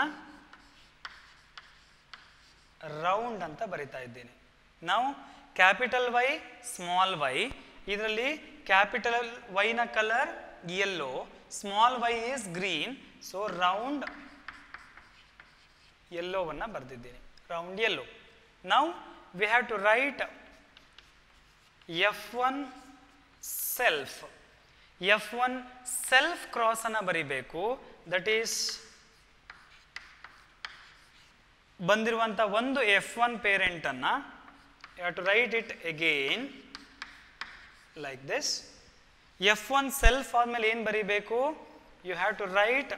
ರೌಂಡ್ ಅಂತ ಬರಿತಾ ಇದ್ದೀನಿ. ನಾವು ಕ್ಯಾಪಿಟಲ್ ವೈ ಸ್ಮಾಲ್ ವೈ, ಇದರಲ್ಲಿ ಕ್ಯಾಪಿಟಲ್ ವೈನ colour yellow, small y is green. So round ಯೆಲ್ಲೋವನ್ನು ಬರೆದಿದ್ದೀನಿ, ರೌಂಡ್ ಯೆಲ್ಲೋ. ನಾವು we have to write F one self. F one self cross ಅನ್ನು ಬರಿಬೇಕು. ದಟ್ ಈಸ್ ಬಂದಿರುವಂಥ ಒಂದು ಎಫ್ ಒನ್ ಪೇರೆಂಟನ್ನು you have to write it again like this. F one self ಆದಮೇಲೆ ಏನು ಬರೀಬೇಕು? You have to write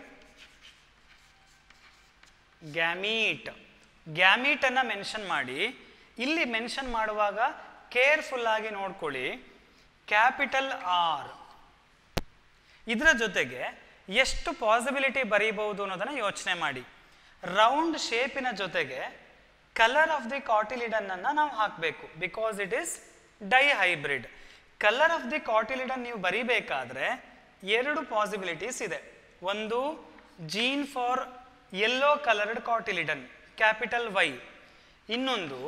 gamete. ಗ್ಯಾಮೀಟನ್ನು mention ಮಾಡಿ. ಇಲ್ಲಿ ಮೆನ್ಷನ್ ಮಾಡುವಾಗ ಕೇರ್ಫುಲ್ ಆಗಿ ನೋಡ್ಕೊಳ್ಳಿ. ಕ್ಯಾಪಿಟಲ್ ಆರ್ ಇದರ ಜೊತೆಗೆ ಎಷ್ಟು ಪಾಸಿಬಿಲಿಟಿ ಬರೀಬಹುದು ಅನ್ನೋದನ್ನು ಯೋಚನೆ ಮಾಡಿ. ರೌಂಡ್ ಶೇಪಿನ ಜೊತೆಗೆ ಕಲರ್ ಆಫ್ ದಿ ಕಾಟಿಲಿಡನ್ ಅನ್ನು ನಾವು ಹಾಕಬೇಕು. Because it is dihybrid. Colour of the cotyledon ನೀವು ಬರೀಬೇಕಾದ್ರೆ ಎರಡು ಪಾಸಿಬಿಲಿಟೀಸ್ ಇದೆ. ಒಂದು gene for yellow coloured cotyledon capital Y, ಇನ್ನೊಂದು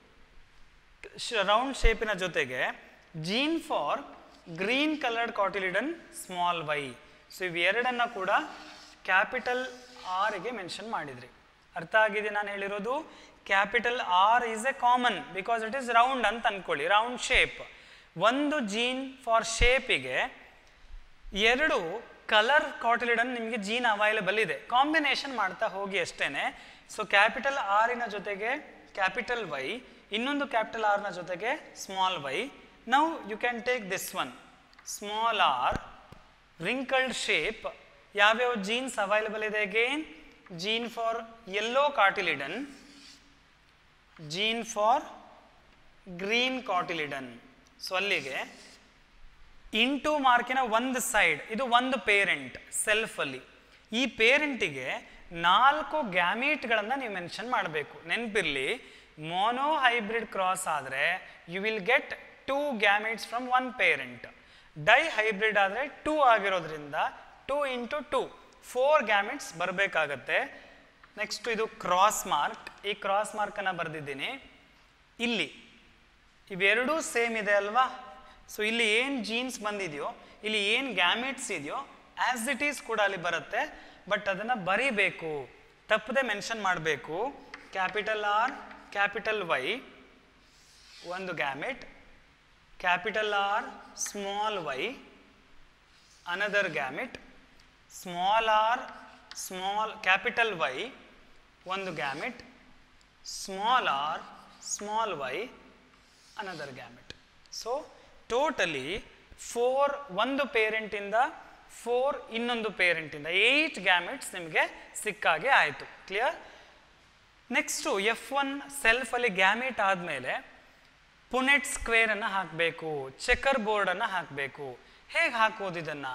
ರೌಂಡ್ ಶೇಪಿನ ಜೊತೆಗೆ gene for green coloured cotyledon small y. So ಇವೆರಡನ್ನ ಕೂಡ ಕ್ಯಾಪಿಟಲ್ ಆರ್ಗೆ ಮೆನ್ಷನ್ ಮಾಡಿದ್ರಿ. ಅರ್ಥ ಆಗಿದೆ ನಾನು ಹೇಳಿರೋದು? Capital R is a common because it is round ಅಂತ ಅನ್ಕೊಳ್ಳಿ, ರೌಂಡ್ ಶೇಪ್. ಒಂದು ಜೀನ್ ಫಾರ್ ಶೇಪಿಗೆ ಎರಡು ಕಲರ್ ಕಾಟಿಲಿಡನ್ ನಿಮಗೆ ಜೀನ್ ಅವೈಲೇಬಲ್ ಇದೆ. ಕಾಂಬಿನೇಷನ್ ಮಾಡ್ತಾ ಹೋಗಿ ಅಷ್ಟೇನೆ. ಸೊ ಕ್ಯಾಪಿಟಲ್ ಆರಿನ ಜೊತೆಗೆ ಕ್ಯಾಪಿಟಲ್ ವೈ, ಇನ್ನೊಂದು ಕ್ಯಾಪಿಟಲ್ ಆರ್ನ ಜೊತೆಗೆ small y. Now you can take this one small r wrinkled shape. ಯಾವ್ಯಾವ ಜೀನ್ಸ್ ಅವೈಲೇಬಲ್ ಇದೆ? Again gene for yellow cotyledon, gene for green cotyledon. So ಅಲ್ಲಿಗೆ ಇಂಟು ಮಾರ್ಕಿನ ಒಂದು ಸೈಡ್ ಇದು ಒಂದು ಪೇರೆಂಟ್ ಸೆಲ್ಫಲ್ಲಿ. ಈ ಪೇರೆಂಟಿಗೆ ನಾಲ್ಕು ಗ್ಯಾಮೀಟ್ಗಳನ್ನು ನೀವು ಮೆನ್ಷನ್ ಮಾಡಬೇಕು. ನೆನಪಿರಲಿ, ಮೋನೋ ಹೈಬ್ರಿಡ್ ಕ್ರಾಸ್ ಆದರೆ you will get two gametes from one parent. Dihybrid ಆದರೆ ಟೂ ಆಗಿರೋದ್ರಿಂದ two into two four gametes ಬರಬೇಕಾಗತ್ತೆ. ನೆಕ್ಸ್ಟ್ ಇದು ಕ್ರಾಸ್ ಮಾರ್ಕ್. ಈ ಕ್ರಾಸ್ ಮಾರ್ಕನ್ನು ಬರೆದಿದ್ದೀನಿ. ಇಲ್ಲಿ ಇವೆರಡೂ ಸೇಮ್ ಇದೆ ಅಲ್ವಾ? ಸೊ ಇಲ್ಲಿ ಏನು ಜೀನ್ಸ್ ಬಂದಿದೆಯೋ, ಇಲ್ಲಿ ಏನು ಗ್ಯಾಮಿಟ್ಸ್ ಇದೆಯೋ ಆ್ಯಸ್ ಇಟ್ ಈಸ್ ಕೂಡ ಅಲ್ಲಿ ಬರುತ್ತೆ. ಬಟ್ ಅದನ್ನು ಬರೀಬೇಕು, ತಪ್ಪದೆ ಮೆನ್ಷನ್ ಮಾಡಬೇಕು. ಕ್ಯಾಪಿಟಲ್ ಆರ್ ಕ್ಯಾಪಿಟಲ್ ವೈ ಒಂದು gamete, capital R small y another gamete, small R small capital Y ಒಂದು gamete, small r, small y, another gamete. So totally four ಒಂದು ಪೇರೆಂಟ್ ಇಂದ ಫೋರ್ ಇನ್ನೊಂದು ಪೇರೆಂಟ್ ಇಂದ ಏಟ್ ಗ್ಯಾಮೆಟ್ಸ್ ನಿಮಗೆ ಸಿಕ್ಕಾಗೆ ಆಯಿತು. Clear? Next F one self ಅಲ್ಲಿ gamete ಆದಮೇಲೆ ಪುನೆಟ್ ಸ್ಕ್ವೇರ್ ಅನ್ನು ಹಾಕಬೇಕು, ಚೆಕರ್ ಬೋರ್ಡ್ ಅನ್ನು ಹಾಕಬೇಕು. ಹೇಗೆ ಹಾಕೋದು ಇದನ್ನ?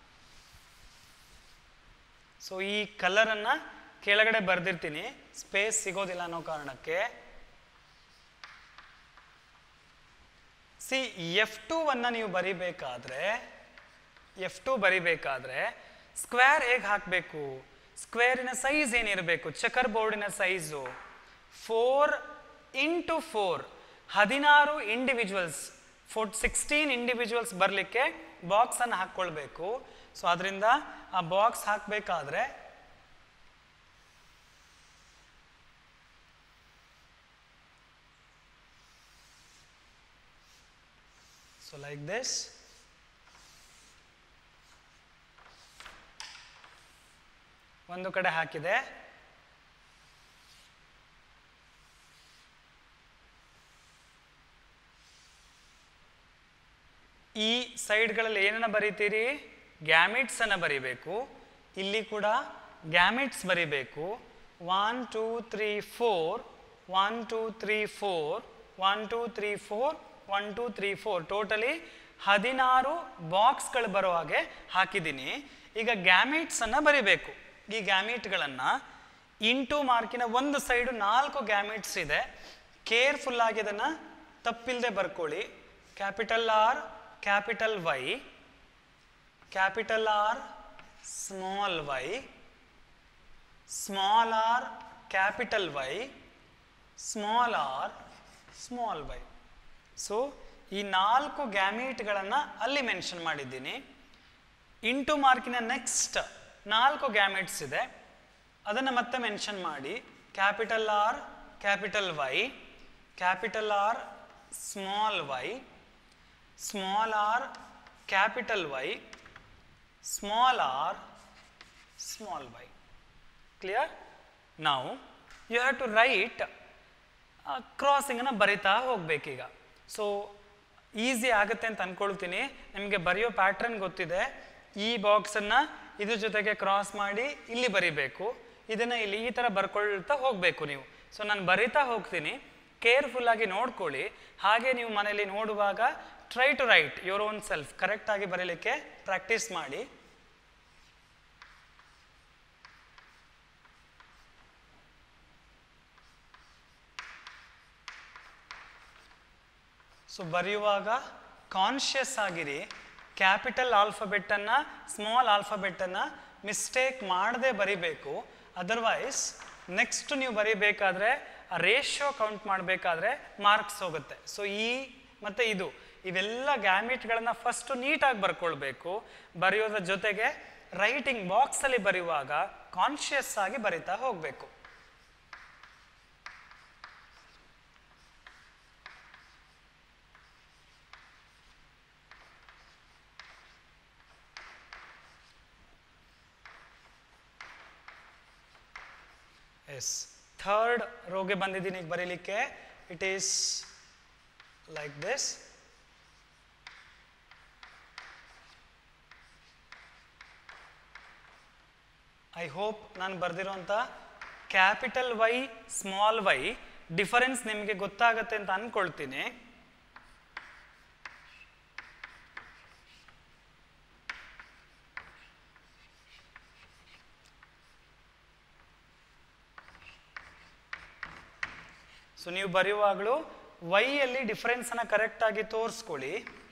ಸೊ ಈ ಕಲರ್ ಅನ್ನ ಕೆಳಗಡೆ ಬರ್ದಿರ್ತೀನಿ, ಸ್ಪೇಸ್ ಸಿಗೋದಿಲ್ಲ ಅನ್ನೋ ಕಾರಣಕ್ಕೆ. ಸಿ ಎಫ್ ಟೂ ಅನ್ನ ನೀವು ಬರಿಬೇಕಾದ್ರೆ ಎಫ್ ಟು ಬರಿಬೇಕಾದ್ರೆ ಸ್ಕ್ವೇರ್ ಹೇಗೆ ಹಾಕಬೇಕು? ಸ್ಕ್ವೇರಿನ ಸೈಜ್ ಏನಿರಬೇಕು? ಚೆಕರ್ ಬೋರ್ಡಿನ ಸೈಜು ಫೋರ್ ಇಂಟು ಫೋರ್, ಹದಿನಾರು ಇಂಡಿವಿಜುವಲ್ಸ್, ಫೋರ್ ಸಿಕ್ಸ್ಟೀನ್ ಇಂಡಿವಿಜುವಲ್ಸ್ ಬರಲಿಕ್ಕೆ ಬಾಕ್ಸನ್ನು ಹಾಕ್ಕೊಳ್ಬೇಕು. ಸೊ ಅದರಿಂದ ಆ ಬಾಕ್ಸ್ ಹಾಕಬೇಕಾದ್ರೆ ಸೊ ಲೈಕ್ ದಿಸ್. ಒಂದು ಕಡೆ ಹಾಕಿದೆ, ಈ ಸೈಡ್ಗಳಲ್ಲಿ ಏನನ್ನ ಬರೀತೀರಿ? ಗ್ಯಾಮಿಟ್ಸ್ ಅನ್ನ ಬರಿಬೇಕು. ಇಲ್ಲಿ ಕೂಡ ಗ್ಯಾಮಿಟ್ಸ್ ಬರಿಬೇಕು. One two three four, one two three four, one two three four, one two three four, totally ಹದಿನಾರು ಬಾಕ್ಸ್ಗಳು ಬರೋ ಹಾಗೆ ಹಾಕಿದ್ದೀನಿ. ಈಗ ಗ್ಯಾಮಿಟ್ಸ್ ಅನ್ನ ಬರಿಬೇಕು. ಈ ಗ್ಯಾಮಿಟ್ಗಳನ್ನು ಇಂಟು ಮಾರ್ಕಿನ ಒಂದು ಸೈಡು ನಾಲ್ಕು ಗ್ಯಾಮಿಟ್ಸ್ ಇದೆ. ಕೇರ್ಫುಲ್ ಆಗಿ ಅದನ್ನು ತಪ್ಪಿಲ್ಲದೆ ಬರ್ಕೊಳ್ಳಿ. Capital R, capital Y, capital R, small y, small R, capital Y, small R, small y. So ಈ ನಾಲ್ಕು ಗ್ಯಾಮಿಟ್ಗಳನ್ನು ಅಲ್ಲಿ ಮೆನ್ಷನ್ ಮಾಡಿದ್ದೀನಿ. ಇಂಟು ಮಾರ್ಕಿನ ನೆಕ್ಸ್ಟ್ ನಾಲ್ಕು ಗ್ಯಾಮೆಟ್ಸ್ ಇದೆ, ಅದನ್ನು ಮತ್ತೆ ಮೆನ್ಷನ್ ಮಾಡಿ. Capital R, capital Y, capital R, small y, small R, capital Y, small R, small y. Clear? ನಾವು ಯು ಹ್ಯಾವ್ ಟು ರೈಟ್ ಕ್ರಾಸಿಂಗನ್ನು ಬರಿತಾ ಹೋಗ್ಬೇಕೀಗ. ಸೊ ಈಸಿ ಆಗುತ್ತೆ ಅಂತ ಅಂದ್ಕೊಳ್ತೀನಿ. ನಿಮಗೆ ಬರೆಯೋ ಪ್ಯಾಟ್ರನ್ ಗೊತ್ತಿದೆ. ಈ ಬಾಕ್ಸನ್ನು ಇದ್ರ ಜೊತೆಗೆ ಕ್ರಾಸ್ ಮಾಡಿ ಇಲ್ಲಿ ಬರಿಬೇಕು, ಇದನ್ನು ಇಲ್ಲಿ ಈ ಥರ ಬರ್ಕೊಳ್ತಾ ಹೋಗಬೇಕು ನೀವು. ಸೊ ನಾನು ಬರಿತಾ ಹೋಗ್ತೀನಿ, ಕೇರ್ಫುಲ್ಲಾಗಿ ನೋಡ್ಕೊಳ್ಳಿ. ಹಾಗೆ ನೀವು ಮನೇಲಿ ನೋಡುವಾಗ try to write your own self, ಕರೆಕ್ಟಾಗಿ ಬರೀಲಿಕ್ಕೆ ಪ್ರಾಕ್ಟೀಸ್ ಮಾಡಿ. ಸೊ ಬರೆಯುವಾಗ ಕಾನ್ಷಿಯಸ್ ಆಗಿರಿ. ಕ್ಯಾಪಿಟಲ್ ಆಲ್ಫಾಬೆಟನ್ನು ಸ್ಮಾಲ್ ಆಲ್ಫಾಬೆಟನ್ನು ಮಿಸ್ಟೇಕ್ ಮಾಡದೆ ಬರಿಬೇಕು. ಅದರ್ವೈಸ್ ನೆಕ್ಸ್ಟ್ ನೀವು ಬರಿಬೇಕಾದ್ರೆ ಆ ರೇಷಿಯೋ ಕೌಂಟ್ ಮಾಡಬೇಕಾದ್ರೆ ಮಾರ್ಕ್ಸ್ ಹೋಗುತ್ತೆ. ಸೊ ಈ ಮತ್ತು ಇದು ಇವೆಲ್ಲ ಗ್ಯಾಮಿಟ್ಗಳನ್ನು ಫಸ್ಟು ನೀಟಾಗಿ ಬರ್ಕೊಳ್ಬೇಕು. ಬರೆಯೋದ್ರ ಜೊತೆಗೆ ರೈಟಿಂಗ್ ಬಾಕ್ಸಲ್ಲಿ ಬರೆಯುವಾಗ ಕಾನ್ಷಿಯಸ್ ಆಗಿ ಬರಿತಾ ಹೋಗಬೇಕು. ಎಸ್, ಥರ್ಡ್ ರೋಗೆ ಬಂದಿದ್ದೀನಿ ಈಗ ಬರೀಲಿಕ್ಕೆ. It is like this. I hope ನಾನು ಬರೆದಿರೋಂಥ capital Y small y difference ನಿಮಗೆ ಗೊತ್ತಾಗತ್ತೆ ಅಂತ ಅಂದ್ಕೊಳ್ತೀನಿ. ಸೊ ನೀವು ಬರೆಯುವಾಗಲೂ ವೈಯಲ್ಲಿ ಡಿಫರೆನ್ಸನ್ನು ಕರೆಕ್ಟಾಗಿ ತೋರಿಸ್ಕೊಳ್ಳಿ.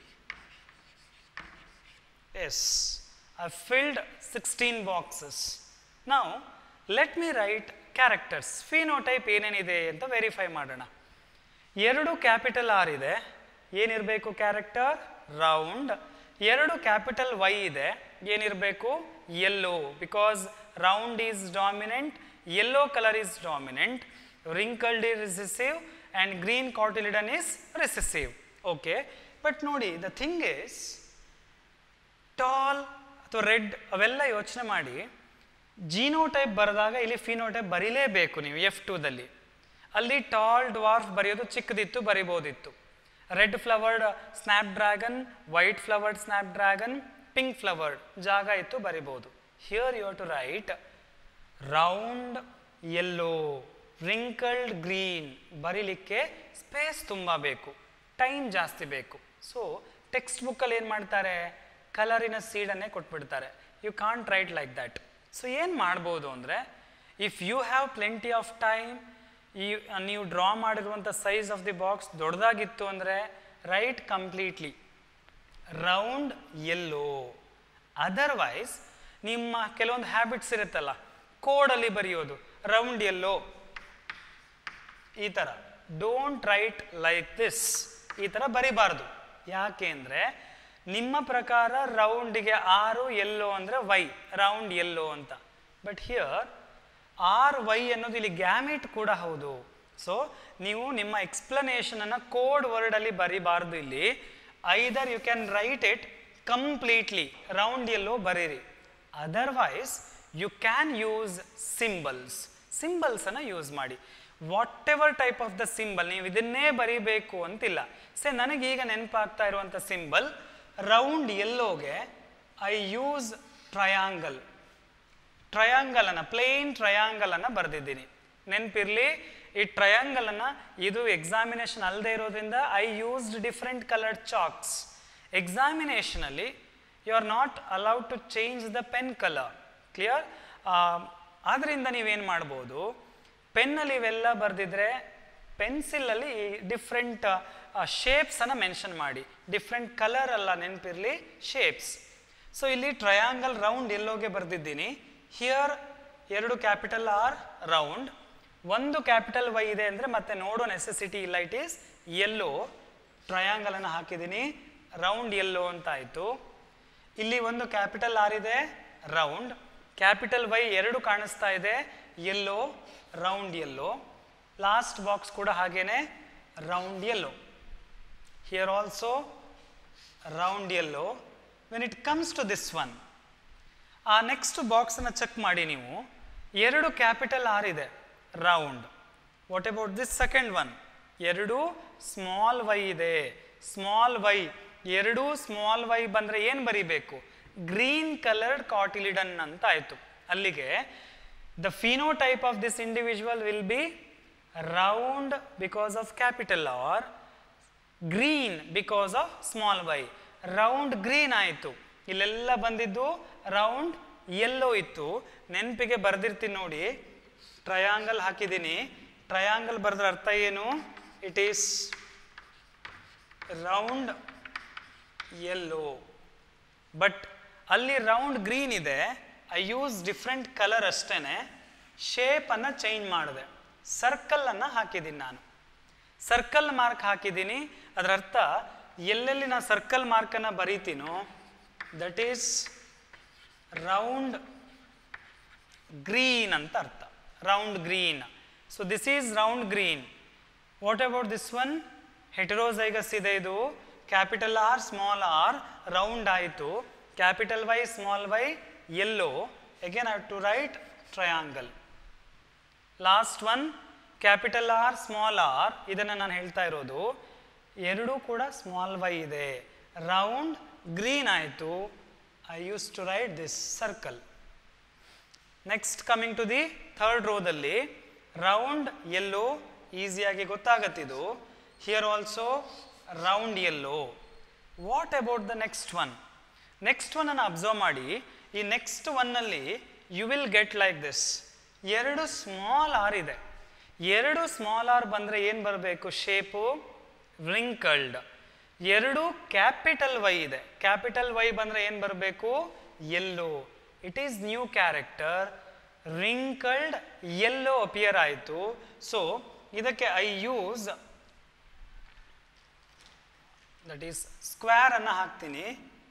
Yes, I filled sixteen boxes. ನಾವು let me write characters. Phenotype ಏನೇನಿದೆ ಅಂತ ವೆರಿಫೈ ಮಾಡೋಣ. ಎರಡು ಕ್ಯಾಪಿಟಲ್ ಆರ್ ಇದೆ, ಏನಿರಬೇಕು ಕ್ಯಾರೆಕ್ಟರ್? ರೌಂಡ್. ಎರಡು ಕ್ಯಾಪಿಟಲ್ ವೈ ಇದೆ, ಏನಿರಬೇಕು? Yellow, because round is dominant, yellow colour is dominant. Wrinkled is recessive and green cotyledon is recessive. Okay, but ನೋಡಿ, the thing is tall ಅಥವಾ ರೆಡ್ ಅವೆಲ್ಲ ಯೋಚನೆ ಮಾಡಿ. ಜೀನೋಟೈಪ್ ಬರೆದಾಗ ಇಲ್ಲಿ ಫಿನೋಟೈಪ್ ಬರೀಲೇಬೇಕು ನೀವು ಎಫ್ ಟೂದಲ್ಲಿ. ಅಲ್ಲಿ ಟಾಲ್ ಡ್ವಾರ್ಫ್ ಬರೆಯೋದು ಚಿಕ್ಕದಿತ್ತು, ಬರಿಬೋದಿತ್ತು. Red flowered snapdragon, white flowered snapdragon, pink flowered ಜಾಗ ಇತ್ತು, ಬರಿಬೋದು. Here you have to write round yellow, wrinkled green. ಬರೀಲಿಕ್ಕೆ ಸ್ಪೇಸ್ ತುಂಬ ಬೇಕು, ಟೈಮ್ ಜಾಸ್ತಿ ಬೇಕು. ಸೊ ಟೆಕ್ಸ್ಟ್ ಬುಕ್ಕಲ್ಲಿ ಏನು ಮಾಡ್ತಾರೆ, ಕಲರಿನ ಸೀಡನ್ನೇ ಕೊಟ್ಬಿಡ್ತಾರೆ. You can't write like that. So ಏನು ಮಾಡ್ಬೋದು ಅಂದರೆ, if you have plenty of time, ಈ ನೀವು ಡ್ರಾ ಮಾಡಿರುವಂಥ ಸೈಜ್ ಆಫ್ ದಿ ಬಾಕ್ಸ್ ದೊಡ್ಡದಾಗಿತ್ತು ಅಂದರೆ write completely round yellow. Otherwise ನಿಮ್ಮ ಕೆಲವೊಂದು ಹ್ಯಾಬಿಟ್ಸ್ ಇರುತ್ತಲ್ಲ, ಕೋಡಲ್ಲಿ ಬರೆಯೋದು ರೌಂಡ್ ಯೆಲ್ಲೋ ಈ ಥರ. ಡೋಂಟ್ ರೈಟ್ ಲೈಕ್ ದಿಸ್, ಈ ಥರ ಬರಿಬಾರ್ದು. ಯಾಕೆ ಅಂದರೆ ನಿಮ್ಮ ಪ್ರಕಾರ ರೌಂಡಿಗೆ ಆರು, ಎಲ್ಲೋ ಅಂದರೆ ವೈ, ರೌಂಡ್ ಯೆಲ್ಲೋ ಅಂತ. ಬಟ್ ಹಿಯರ್ ಆರ್ ವೈ ಅನ್ನೋದು ಇಲ್ಲಿ ಗ್ಯಾಮಿಟ್ ಕೂಡ ಹೌದು. ಸೊ ನೀವು ನಿಮ್ಮ ಎಕ್ಸ್ಪ್ಲನೇಷನನ್ನು ಕೋಡ್ ವರ್ಡಲ್ಲಿ ಬರಿಬಾರ್ದು ಇಲ್ಲಿ. Either you can write it completely round yellow ಬರೀರಿ, otherwise you can use symbols. ಸಿಂಬಲ್ಸನ್ನು ಯೂಸ್ ಮಾಡಿ. Whatever type of the symbol, ನೀವು ಇದನ್ನೇ ಬರೀಬೇಕು ಅಂತಿಲ್ಲ. ಸೇ ನನಗೀಗ ನೆನಪಾಗ್ತಾ ಇರುವಂಥ ಸಿಂಬಲ್ ರೌಂಡ್ ಯೆಲ್ಲೋಗೆ ಐ ಯೂಸ್ ಟ್ರಯಾಂಗಲ್. ಟ್ರಯಾಂಗಲನ್ನು, ಪ್ಲೇನ್ ಟ್ರಯಾಂಗಲನ್ನು ಬರೆದಿದ್ದೀನಿ. ನೆನಪಿರಲಿ, ಈ ಟ್ರಯಾಂಗಲನ್ನು, ಇದು ಎಕ್ಸಾಮಿನೇಷನ್ ಅಲ್ಲದೆ ಇರೋದ್ರಿಂದ I used different coloured chalks. ಎಕ್ಸಾಮಿನೇಷನಲ್ಲಿ you are not allowed to change the pen colour. Clear? ಆದ್ದರಿಂದ ನೀವೇನು ಮಾಡ್ಬೋದು, ಪೆನ್ನಲ್ಲಿ ಇವೆಲ್ಲ ಬರೆದಿದ್ರೆ ಪೆನ್ಸಿಲಲ್ಲಿ ಡಿಫ್ರೆಂಟ್ ಶೇಪ್ಸನ್ನು ಮೆನ್ಷನ್ ಮಾಡಿ. ಡಿಫ್ರೆಂಟ್ ಕಲರ್ ಅಲ್ಲ, ನೆನಪಿರಲಿ, ಶೇಪ್ಸ್. ಸೊ ಇಲ್ಲಿ ಟ್ರಯಾಂಗಲ್ ರೌಂಡ್ ಯೆಲ್ಲೋಗೆ ಬರೆದಿದ್ದೀನಿ. ಹಿಯರ್ ಎರಡು ಕ್ಯಾಪಿಟಲ್ ಆರ್ ರೌಂಡ್, ಒಂದು ಕ್ಯಾಪಿಟಲ್ ವೈ ಇದೆ ಅಂದರೆ ಮತ್ತೆ ನೋಡೋ ನೆಸೆಸಿಟಿ ಇಲ್ಲ. It is yellow. ಟ್ರಯಾಂಗಲನ್ನು ಹಾಕಿದ್ದೀನಿ, ರೌಂಡ್ ಯೆಲ್ಲೋ ಅಂತ ಆಯಿತು. ಇಲ್ಲಿ ಒಂದು ಕ್ಯಾಪಿಟಲ್ ಆರ್ ಇದೆ, ರೌಂಡ್. ಕ್ಯಾಪಿಟಲ್ ವೈ ಎರಡು ಕಾಣಿಸ್ತಾ ಇದೆ, yellow, round yellow. Last box ಕೂಡ ಹಾಗೇನೆ, round yellow. Here also round yellow. When it comes to this one, ಆ ನೆಕ್ಸ್ಟ್ ಬಾಕ್ಸನ್ನು ಚೆಕ್ ಮಾಡಿ ನೀವು. ಎರಡು ಕ್ಯಾಪಿಟಲ್ ಆರ್ ಇದೆ, round. What about this second one? ಎರಡು ಸ್ಮಾಲ್ ವೈ ಇದೆ, ಸ್ಮಾಲ್ ವೈ. ಎರಡು ಸ್ಮಾಲ್ ವೈ ಬಂದರೆ ಏನು ಬರೀಬೇಕು? ಗ್ರೀನ್ ಕಲರ್ಡ್ ಕಾಟಿಲಿಡನ್ ಅಂತ ಆಯಿತು. ಅಲ್ಲಿಗೆ the phenotype of this individual will be round because of capital R, green because of small Y. Round green ಆಯಿತು. ಇಲ್ಲೆಲ್ಲ ಬಂದಿದ್ದು ರೌಂಡ್ ಯೆಲ್ಲೋ ಇತ್ತು. ನೆನಪಿಗೆ ಬರೆದಿರ್ತೀನಿ ನೋಡಿ, ಟ್ರಯಾಂಗಲ್ ಹಾಕಿದ್ದೀನಿ. ಟ್ರಯಾಂಗಲ್ ಬರೆದ್ರ ಅರ್ಥ ಏನು? It is round yellow. But ಅಲ್ಲಿ ರೌಂಡ್ ಗ್ರೀನ್ ಇದೆ, ಐ ಯೂಸ್ ಡಿಫ್ರೆಂಟ್ ಕಲರ್ ಅಷ್ಟೇ. ಶೇಪನ್ನು ಚೇಂಜ್ ಮಾಡಿದೆ, ಸರ್ಕಲನ್ನು ಹಾಕಿದ್ದೀನಿ ನಾನು. ಸರ್ಕಲ್ ಮಾರ್ಕ್ ಹಾಕಿದ್ದೀನಿ. ಅದರ ಅರ್ಥ ಎಲ್ಲೆಲ್ಲಿ ನಾನು ಸರ್ಕಲ್ ಮಾರ್ಕನ್ನು ಬರೀತೀನೋ ದಟ್ ಈಸ್ ರೌಂಡ್ ಗ್ರೀನ್ ಅಂತ ಅರ್ಥ. Round green. So this is round green. What about this one? Heterozygous ಇದೆ ಇದು. Capital R small R round ಆಯಿತು. Capital Y small Y yellow. Again I have to write triangle. Last one capital R small R, ಇದನ್ನು ನಾನು ಹೇಳ್ತಾ ಇರೋದು. ಎರಡೂ ಕೂಡ small Y ಇದೆ, ರೌಂಡ್ ಗ್ರೀನ್ ಆಯಿತು. I use to write this circle. Next coming to the third ರೋದಲ್ಲಿ round yellow, ಈಸಿಯಾಗಿ ಗೊತ್ತಾಗತ್ತಿದು. Here also round yellow. What about the next one? Next ಒನ್ನನ್ನು ಅಬ್ಸರ್ವ್ ಮಾಡಿ. ಈ ನೆಕ್ಸ್ಟ್ ಒನ್ನಲ್ಲಿ you will get like this. ಎರಡು small R ಇದೆ. ಎರಡು ಸ್ಮಾಲ್ ಆರ್ ಬಂದರೆ ಏನು ಬರಬೇಕು? Shape wrinkled. ಎರಡು ಕ್ಯಾಪಿಟಲ್ ವೈ ಇದೆ. ಕ್ಯಾಪಿಟಲ್ ವೈ ಬಂದರೆ ಏನು ಬರಬೇಕು? Yellow. It is new character. Wrinkled yellow appear ಆಯಿತು. ಸೊ ಇದಕ್ಕೆ I use that is square ಅನ್ನು ಹಾಕ್ತೀನಿ.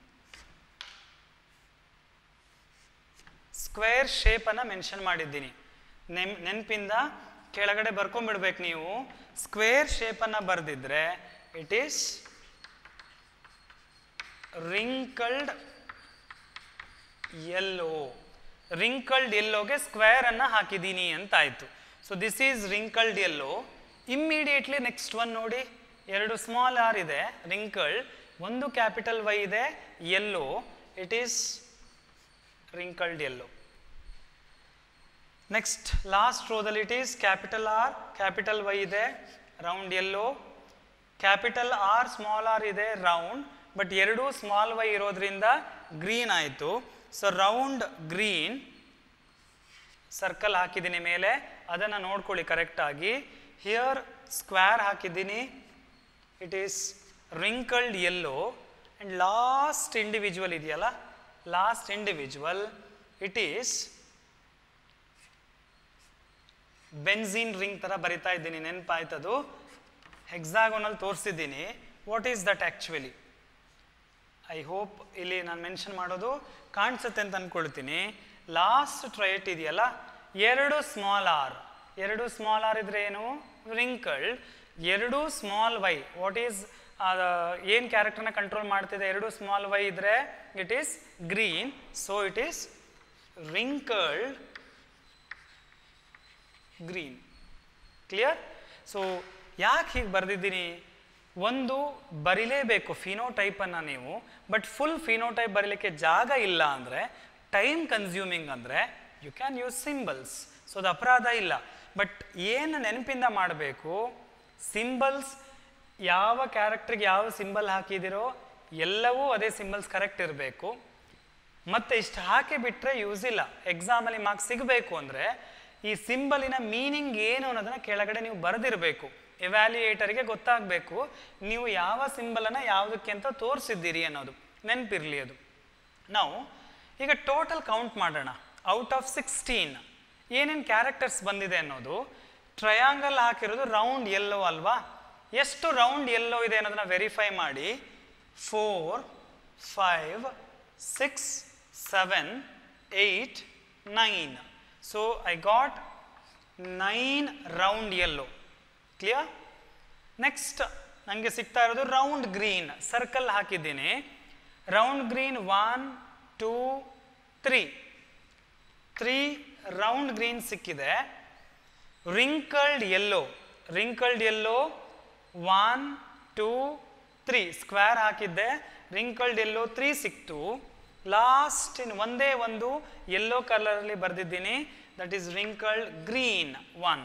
ಸ್ಕ್ವೇರ್ ಶೇಪನ್ನು ಮೆನ್ಷನ್ ಮಾಡಿದ್ದೀನಿ. ನೆನ್ ನೆನಪಿಂದ ಕೆಳಗಡೆ ಬರ್ಕೊಂಡ್ಬಿಡ್ಬೇಕು ನೀವು. ಸ್ಕ್ವೇರ್ ಶೇಪನ್ನು ಬರೆದಿದ್ರೆ it is wrinkled yellow. Wrinkled ಯೆಲ್ಲೋಗೆ ಸ್ಕ್ವೇರ್ ಅನ್ನು ಹಾಕಿದ್ದೀನಿ ಅಂತ ಆಯಿತು. So so this is wrinkled yellow. Immediately next one ನೋಡಿ, ಎರಡು ಸ್ಮಾಲ್ ಆರ್ ಇದೆ ರಿಂಕಲ್ಡ್, ಒಂದು ಕ್ಯಾಪಿಟಲ್ ವೈ ಇದೆ yellow, it is wrinkled yellow. Next last ರೋದಲ್ಲಿ it is capital R, capital Y ಇದೆ round yellow, capital R small R ಇದೆ round, but ಎರಡು small Y ಇರೋದ್ರಿಂದ ಗ್ರೀನ್ ಆಯಿತು. ಸೊ ರೌಂಡ್ ಗ್ರೀನ್ ಸರ್ಕಲ್ ಹಾಕಿದ್ದೀನಿ ಮೇಲೆ, ಅದನ್ನು ನೋಡ್ಕೊಳ್ಳಿ ಕರೆಕ್ಟಾಗಿ. ಹಿಯರ್ ಸ್ಕ್ವೇರ್ ಹಾಕಿದ್ದೀನಿ, it is wrinkled yellow. And last individual ಇದೆಯಲ್ಲ, last individual it is benzene ring ಥರ ಬರಿತಾ ಇದ್ದೀನಿ, ನೆನಪಾಯ್ತದು. ಹೆಕ್ಸಾಗೋನಲ್ಲಿ ತೋರಿಸಿದ್ದೀನಿ. What is that actually? I hope ಇಲ್ಲಿ ನಾನು ಮೆನ್ಷನ್ ಮಾಡೋದು ಕಾಣಿಸುತ್ತೆ ಅಂತ ಅಂದ್ಕೊಳ್ತೀನಿ. ಲಾಸ್ಟ್ ಟ್ರೈಟ್ ಇದೆಯಲ್ಲ, ಎರಡು ಸ್ಮಾಲ್ ಆರ್, ಎರಡು ಸ್ಮಾಲ್ ಆರ್ ಇದ್ರೆ ಏನು ರಿಂಕಲ್ಡ್, ಎರಡು ಸ್ಮಾಲ್ ವೈ, ವಾಟ್ ಈಸ್ ಏನು ಕ್ಯಾರೆಕ್ಟರ್ನ ಕಂಟ್ರೋಲ್ ಮಾಡ್ತಿದೆ, ಎರಡು ಸ್ಮಾಲ್ ವೈ ಇದ್ರೆ it is green. So it is wrinkled green. Clear? So ಯಾಕೆ ಹೀಗೆ ಬರೆದಿದ್ದೀನಿ? ಒಂದು ಬರಿಲೇಬೇಕು ಫಿನೋಟೈಪನ್ನು ನೀವು, ಬಟ್ ಫುಲ್ ಫಿನೋಟೈಪ್ ಬರೀಲಿಕ್ಕೆ ಜಾಗ ಇಲ್ಲ ಅಂದರೆ, ಟೈಮ್ ಕನ್ಸ್ಯೂಮಿಂಗ್ ಅಂದರೆ you can use symbols. So ಅದು ಅಪರಾಧ ಇಲ್ಲ. ಬಟ್ ಏನು ನೆನಪಿಂದ ಮಾಡಬೇಕು, ಸಿಂಬಲ್ಸ್ ಯಾವ ಕ್ಯಾರೆಕ್ಟ್ರಿಗೆ ಯಾವ ಸಿಂಬಲ್ ಹಾಕಿದಿರೋ ಎಲ್ಲವೂ ಅದೇ ಸಿಂಬಲ್ಸ್ ಕರೆಕ್ಟ್ ಇರಬೇಕು. ಮತ್ತು ಇಷ್ಟು ಹಾಕಿ ಬಿಟ್ಟರೆ ಯೂಸ್ ಇಲ್ಲ. ಎಕ್ಸಾಮಲ್ಲಿ ಮಾರ್ಕ್ಸ್ ಸಿಗಬೇಕು ಅಂದರೆ ಈ ಸಿಂಬಲಿನ ಮೀನಿಂಗ್ ಏನು ಅನ್ನೋದನ್ನು ಕೆಳಗಡೆ ನೀವು ಬರೆದಿರಬೇಕು. ಎವ್ಯಾಲ್ಯೂಯೇಟರಿಗೆ ಗೊತ್ತಾಗಬೇಕು ನೀವು ಯಾವ ಸಿಂಬಲನ್ನು ಯಾವುದಕ್ಕೆ ಅಂತ ತೋರಿಸಿದ್ದೀರಿ ಅನ್ನೋದು, ನೆನಪಿರಲಿ ಅದು. ನಾವು ಈಗ ಟೋಟಲ್ ಕೌಂಟ್ ಮಾಡೋಣ. ಔಟ್ ಆಫ್ ಸಿಕ್ಸ್ಟೀನ್ ಏನೇನು ಕ್ಯಾರೆಕ್ಟರ್ಸ್ ಬಂದಿದೆ ಅನ್ನೋದು. ಟ್ರಯಾಂಗಲ್ ಹಾಕಿರೋದು ರೌಂಡ್ ಯೆಲ್ಲೋ ಅಲ್ವಾ? ಎಷ್ಟು ರೌಂಡ್ ಯೆಲ್ಲೋ ಇದೆ ಅನ್ನೋದನ್ನ ವೆರಿಫೈ ಮಾಡಿ. Four, five, six, seven, eight, nine. So I got nine round yellow. Clear? Next ನನಗೆ ಸಿಗ್ತಾ ಇರೋದು ರೌಂಡ್ ಗ್ರೀನ್. ಸರ್ಕಲ್ ಹಾಕಿದ್ದೀನಿ. Round green one, two, three three round green ಸಿಕ್ಕಿದೆ. Wrinkled yellow, wrinkled yellow one, two, three square ಹಾಕಿದ್ದೆ. Wrinkled yellow three ಸಿಕ್ತು. Last in ಒಂದೇ ಒಂದು yellow ಕಲರಲ್ಲಿ ಬರೆದಿದ್ದೀನಿ, that is wrinkled green one.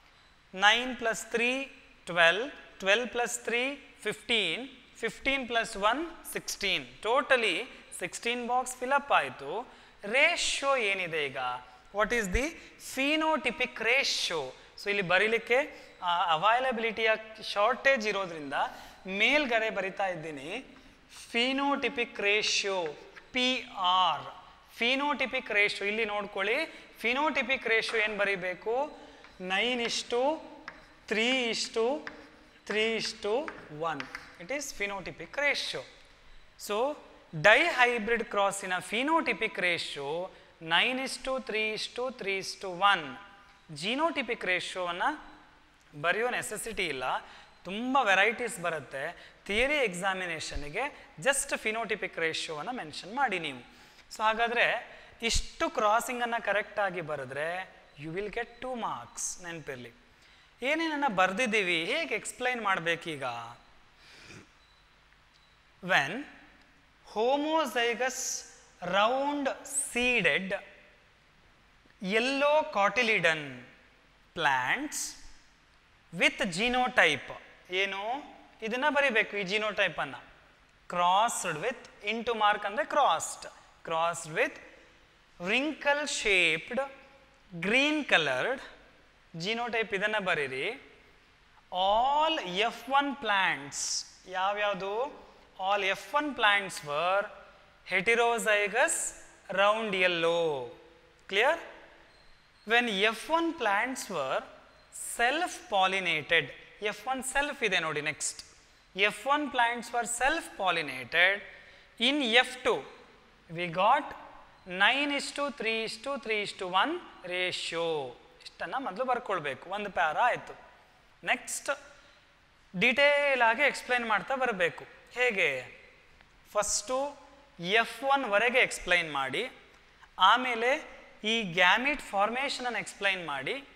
Nine plus three twelve, twelve plus three fifteen, fifteen plus one sixteen. Totally sixteen box fill up ಆಯಿತು. Ratio ಏನಿದೆ ಈಗ? What is the phenotypic ratio? So ಇಲ್ಲಿ ಬರೀಲಿಕ್ಕೆ ಅವೈಲಬಿಲಿಟಿಯ ಶಾರ್ಟೇಜ್ ಇರೋದ್ರಿಂದ ಮೇಲ್ಗಡೆ ಬರಿತಾ ಇದ್ದೀನಿ. Phenotypic ratio P R. Phenotypic ratio ಇಲ್ಲಿ ನೋಡ್ಕೊಳ್ಳಿ. ಫಿನೋಟಿಪಿಕ್ ರೇಷಿಯೋ ಏನು ಬರೀಬೇಕು? ನೈನ್ ಇಷ್ಟು ತ್ರೀ ಇಷ್ಟು ತ್ರೀ ಇಷ್ಟು one. It is phenotypic ratio. So dihybrid ಕ್ರಾಸಿನ ಫಿನೋಟಿಪಿಕ್ ರೇಷಿಯೋ ನೈನ್ ಇಷ್ಟು ತ್ರೀ ಇಷ್ಟು ತ್ರೀ ಇಷ್ಟು ಒನ್. ಜೀನೋಟಿಪಿಕ್ ರೇಷಿಯೋವನ್ನು ಬರೆಯೋ ನೆಸೆಸಿಟಿ ಇಲ್ಲ. ತುಂಬ ವೆರೈಟೀಸ್ ಬರುತ್ತೆ. ಥಿಯರಿ ಎಕ್ಸಾಮಿನೇಷನ್ಗೆ ಜಸ್ಟ್ ಫಿನೋಟಿಪಿಕ್ ರೇಷಿಯೋವನ್ನು ಮೆನ್ಷನ್ ಮಾಡಿ ನೀವು. ಸೊ ಹಾಗಾದರೆ ಇಷ್ಟು ಕ್ರಾಸಿಂಗನ್ನು ಕರೆಕ್ಟಾಗಿ ಬರೆದ್ರೆ you will get two marks. ನೆನಪಿರಲಿ. ಏನೇನನ್ನು ಬರೆದಿದ್ದೀವಿ, ಹೇಗೆ ಎಕ್ಸ್ಪ್ಲೈನ್ ಮಾಡಬೇಕೀಗ? When homozygous round seeded yellow cotyledon plants with genotype, ಏನು ಇದನ್ನ ಬರಿಬೇಕು ಈ ಜಿನೋಟೈಪನ್ನು. ಕ್ರಾಸ್ಡ್ ವಿತ್, ಇಂಟು ಮಾರ್ಕ್ ಅಂದರೆ crossed, crossed with wrinkle shaped green coloured genotype, ಇದನ್ನು ಬರೀರಿ. ಆಲ್ ಎಫ್ ಒನ್ ಪ್ಲಾಂಟ್ಸ್, ಯಾವ್ಯಾವುದು? All F one plants were heterozygous round yellow. Clear? When F one plants were self pollinated, F one self ಇದೆ ನೋಡಿ. Next F one plants were self pollinated. In F two we got nine ಇಷ್ಟು three ಇಷ್ಟು three ಇಷ್ಟು one ratio. ಇಷ್ಟನ್ನು ಮೊದಲು ಬರ್ಕೊಳ್ಬೇಕು. ಒಂದು para ಆಯಿತು. Next detail ಆಗಿ ಎಕ್ಸ್ಪ್ಲೈನ್ ಮಾಡ್ತಾ ಬರಬೇಕು. ಹೇಗೆ? ಫಸ್ಟು ಎಫ್ ಒನ್ ವರೆಗೆ ಎಕ್ಸ್ಪ್ಲೈನ್ ಮಾಡಿ, ಆಮೇಲೆ ಈ ಗ್ಯಾಮಿಟ್ ಫಾರ್ಮೇಷನನ್ನು ಎಕ್ಸ್ಪ್ಲೈನ್ ಮಾಡಿ,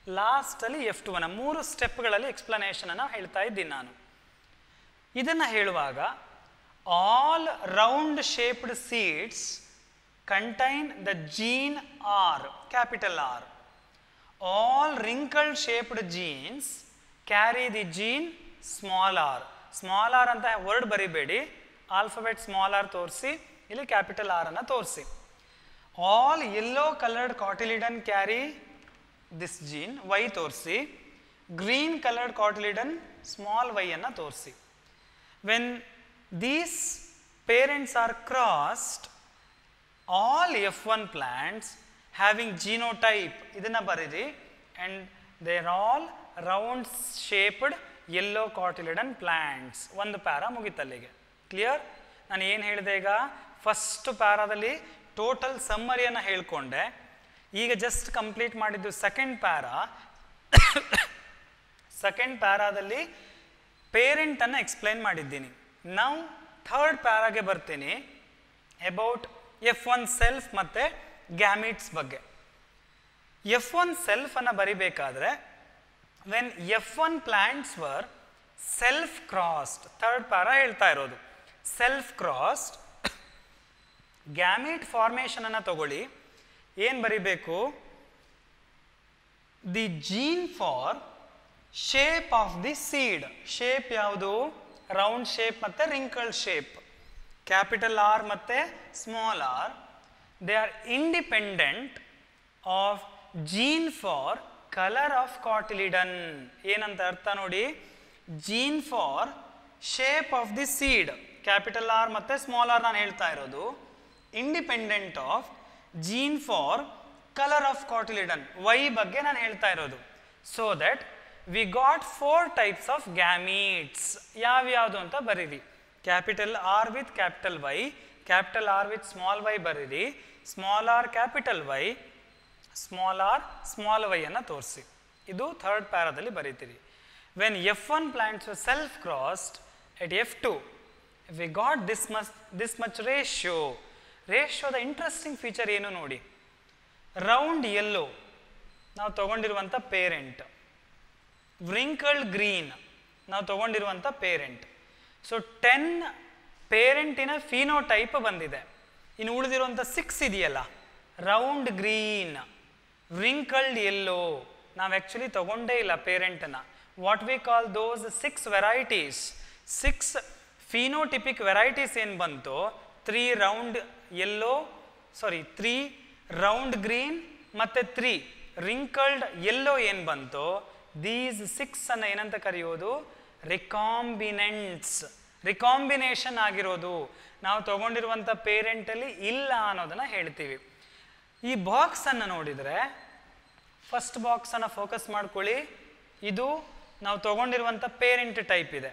ಲಾಸ್ಟಲ್ಲಿ ಎಫ್ ಟು ಅನ್ನ ಮೂರು ಸ್ಟೆಪ್ಗಳಲ್ಲಿ ಎಕ್ಸ್ಪ್ಲನೇಷನನ್ನು ಹೇಳ್ತಾ ಇದ್ದೀನಿ ನಾನು. ಇದನ್ನು ಹೇಳುವಾಗ all round shaped seeds contain the gene R, capital R. All wrinkled shaped genes carry the gene small R. Small R ಅಂತ ವರ್ಡ್ ಬರಿಬೇಡಿ, ಆಲ್ಫಾಬೆಟ್ ಸ್ಮಾಲ್ ಆರ್ ತೋರಿಸಿ, ಇಲ್ಲಿ ಕ್ಯಾಪಿಟಲ್ ಆರ್ ಅನ್ನು ತೋರಿಸಿ. All yellow coloured cotyledon carry this gene, Y ತೋರಿಸಿ. Green coloured cotyledon small Y ಅನ್ನು ತೋರಿಸಿ. When these parents are crossed, all F one plants having genotype, ಇದನ್ನು ಬರೀರಿ, and they are all round shaped yellow cotyledon plants. ಒಂದು para ಮುಗಿತಲ್ಲಿಗೆ. Clear? ನಾನು ಏನು ಹೇಳಿದೆ ಈಗ? ಫಸ್ಟ್ ಪ್ಯಾರಾದಲ್ಲಿ ಟೋಟಲ್ ಸಮ್ಮರಿಯನ್ನು ಹೇಳ್ಕೊಂಡೆ. ಈಗ ಜಸ್ಟ್ ಕಂಪ್ಲೀಟ್ ಮಾಡಿದ್ದು ಸೆಕೆಂಡ್ ಪ್ಯಾರಾ. ಸೆಕೆಂಡ್ ಪ್ಯಾರಾದಲ್ಲಿ ಪೇರೆಂಟನ್ನು ಎಕ್ಸ್ಪ್ಲೈನ್ ಮಾಡಿದ್ದೀನಿ. ನಾವು ಥರ್ಡ್ ಪ್ಯಾರಾಗೆ ಬರ್ತೀನಿ, ಅಬೌಟ್ ಎಫ್ ಒನ್ ಸೆಲ್ಫ್ ಮತ್ತು ಗ್ಯಾಮಿಟ್ಸ್ ಬಗ್ಗೆ. ಎಫ್ ಒನ್ ಸೆಲ್ಫನ್ನು ಬರಿಬೇಕಾದ್ರೆ when F one plants were self crossed, third para ಹೇಳ್ತಾ ಇರೋದು. ಸೆಲ್ಫ್ ಕ್ರಾಸ್ಡ್ ಗ್ಯಾಮಿಟ್ ಫಾರ್ಮೇಷನನ್ನು ತಗೊಳ್ಳಿ. ಏನು ಬರಿಬೇಕು? The gene for shape of the seed. Shape ಯಾವುದು? ರೌಂಡ್ ಶೇಪ್ ಮತ್ತು ರಿಂಕಲ್ ಶೇಪ್. ಕ್ಯಾಪಿಟಲ್ ಆರ್ ಮತ್ತು small R, they are independent of gene for colour of cotyledon. ಏನಂತ ಅರ್ಥ ನೋಡಿ. Gene for shape of the seed, capital R ಮತ್ತು small R ನಾನು ಹೇಳ್ತಾ ಇರೋದು. Independent of gene for colour of cotyledon, Y ಬಗ್ಗೆ ನಾನು ಹೇಳ್ತಾ ಇರೋದು. So that we got four types of gametes. ಯಾವ್ಯಾವುದು ಅಂತ ಬರೀರಿ. Capital R with capital Y, capital R with small Y ಬರೀರಿ. Small R capital Y, small R small Y ಅನ್ನು ತೋರಿಸಿ. ಇದು ಥರ್ಡ್ ಪ್ಯಾರಾದಲ್ಲಿ ಬರೀತೀರಿ. When F one plants self crossed at F two, we got this much this much ratio. ರೇಷಿಯೋದ interesting feature ಏನು ನೋಡಿ. Round yellow ನಾವು ತಗೊಂಡಿರುವಂಥ ಪೇರೆಂಟ್, ವ್ರಿಂಕಲ್ಡ್ ಗ್ರೀನ್ ನಾವು ತಗೊಂಡಿರುವಂಥ ಪೇರೆಂಟ್. ಸೊ ಟೆನ್ ಪೇರೆಂಟಿನ ಫಿನೋಟೈಪ್ ಬಂದಿದೆ. ಇನ್ನು ಉಳಿದಿರುವಂಥ ಸಿಕ್ಸ್ ಇದೆಯಲ್ಲ, ರೌಂಡ್ ಗ್ರೀನ್, ವ್ರಿಂಕಲ್ಡ್ ಯೆಲ್ಲೋ, ನಾವು ಆ್ಯಕ್ಚುಲಿ ತಗೊಂಡೇ ಇಲ್ಲ ಪೇರೆಂಟನ್ನು. What we call those six varieties, six phenotypic varieties ಏನು ಬಂತು, three round yellow sorry three round green ಮತ್ತು ತ್ರೀ ರಿಂಕಲ್ಡ್ ಯೆಲ್ಲೋ ಏನು ಬಂತು, ದೀಸ್ ಸಿಕ್ಸ್ ಅನ್ನು ಏನಂತ ಕರೆಯೋದು? ರಿಕಾಂಬಿನೆಂಟ್ಸ್. ರಿಕಾಂಬಿನೇಷನ್ ಆಗಿರೋದು. ನಾವು ತಗೊಂಡಿರುವಂಥ ಪೇರೆಂಟಲ್ಲಿ ಇಲ್ಲ ಅನ್ನೋದನ್ನು ಹೇಳ್ತೀವಿ. ಈ ಬಾಕ್ಸನ್ನು ನೋಡಿದರೆ, ಫಸ್ಟ್ ಬಾಕ್ಸನ್ನು ಫೋಕಸ್ ಮಾಡ್ಕೊಳ್ಳಿ. ಇದು ನಾವು ತಗೊಂಡಿರುವಂಥ ಪೇರೆಂಟ್ ಟೈಪ್ ಇದೆ.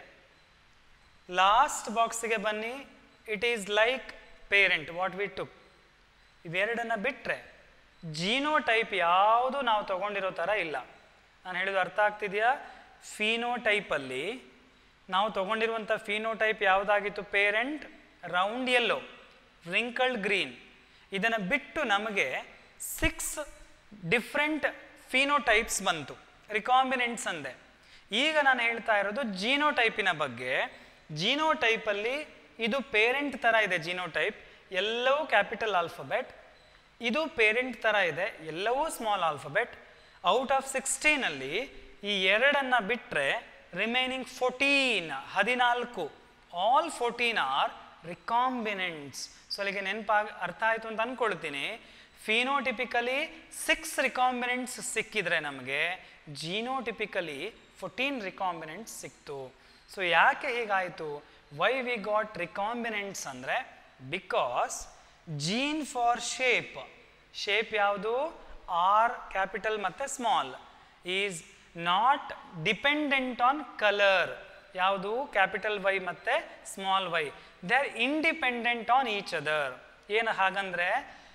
ಲಾಸ್ಟ್ ಬಾಕ್ಸಿಗೆ ಬನ್ನಿ. It is like parent what we took. ಇವೆರಡನ್ನು ಬಿಟ್ಟರೆ ಜೀನೋ ಟೈಪ್ ಯಾವುದು ನಾವು ತಗೊಂಡಿರೋ ಥರ ಇಲ್ಲ. ನಾನು ಹೇಳಿದ್ದು ಅರ್ಥ ಆಗ್ತಿದೆಯಾ? ಫೀನೋ ಟೈಪಲ್ಲಿ ನಾವು ತಗೊಂಡಿರುವಂಥ ಫೀನೋ ಟೈಪ್ ಯಾವುದಾಗಿತ್ತು? Parent round yellow, wrinkled green. ಇದನ್ನು ಬಿಟ್ಟು ನಮಗೆ ಸಿಕ್ಸ್ ಡಿಫ್ರೆಂಟ್ ಫಿನೋಟೈಪ್ಸ್ ಬಂತು, ರಿಕಾಂಬಿನೆಂಟ್ಸ್ ಅಂದೆ. ಈಗ ನಾನು ಹೇಳ್ತಾ ಇರೋದು ಜೀನೋಟೈಪಿನ ಬಗ್ಗೆ. ಜೀನೋಟೈಪಲ್ಲಿ ಇದು ಪೇರೆಂಟ್ ಥರ ಇದೆ. ಜೀನೋಟೈಪ್ ಎಲ್ಲವೂ ಕ್ಯಾಪಿಟಲ್ ಆಲ್ಫಬೆಟ್. ಇದು ಪೇರೆಂಟ್ ಥರ ಇದೆ, ಎಲ್ಲವೂ ಸ್ಮಾಲ್ ಆಲ್ಫಬೆಟ್. ಔಟ್ ಆಫ್ ಸಿಕ್ಸ್ಟೀನಲ್ಲಿ ಈ ಎರಡನ್ನು ಬಿಟ್ಟರೆ ರಿಮೈನಿಂಗ್ ಫೋರ್ಟೀನ್, ಹದಿನಾಲ್ಕು, all fourteen are recombinants. So ಅಲ್ಲಿಗೆ ನೆನಪಾಗಿ ಅರ್ಥ ಆಯಿತು ಅಂತ ಅಂದ್ಕೊಳ್ತೀನಿ. ಫಿನೋಟಿಪಿಕಲಿ ಸಿಕ್ಸ್ ರಿಕಾಂಬಿನೆಂಟ್ಸ್ ಸಿಕ್ಕಿದ್ರೆ ನಮಗೆ, ಜೀನೋಟಿಪಿಕಲಿ ಫೋರ್ಟೀನ್ ರಿಕಾಂಬಿನೆಂಟ್ಸ್ ಸಿಕ್ತು. ಸೊ ಯಾಕೆ ಹೀಗಾಯಿತು? ವೈ ವಿ ಗಾಟ್ ರಿಕಾಂಬಿನೆಂಟ್ಸ್ ಅಂದರೆ, because gene for shape, shape ಯಾವುದು? ಆರ್ ಕ್ಯಾಪಿಟಲ್ ಮತ್ತು small, is not dependent on colour. ಯಾವುದು? ಕ್ಯಾಪಿಟಲ್ ವೈ ಮತ್ತು small Y. They are independent on each other. ಏನು ಹಾಗಂದರೆ,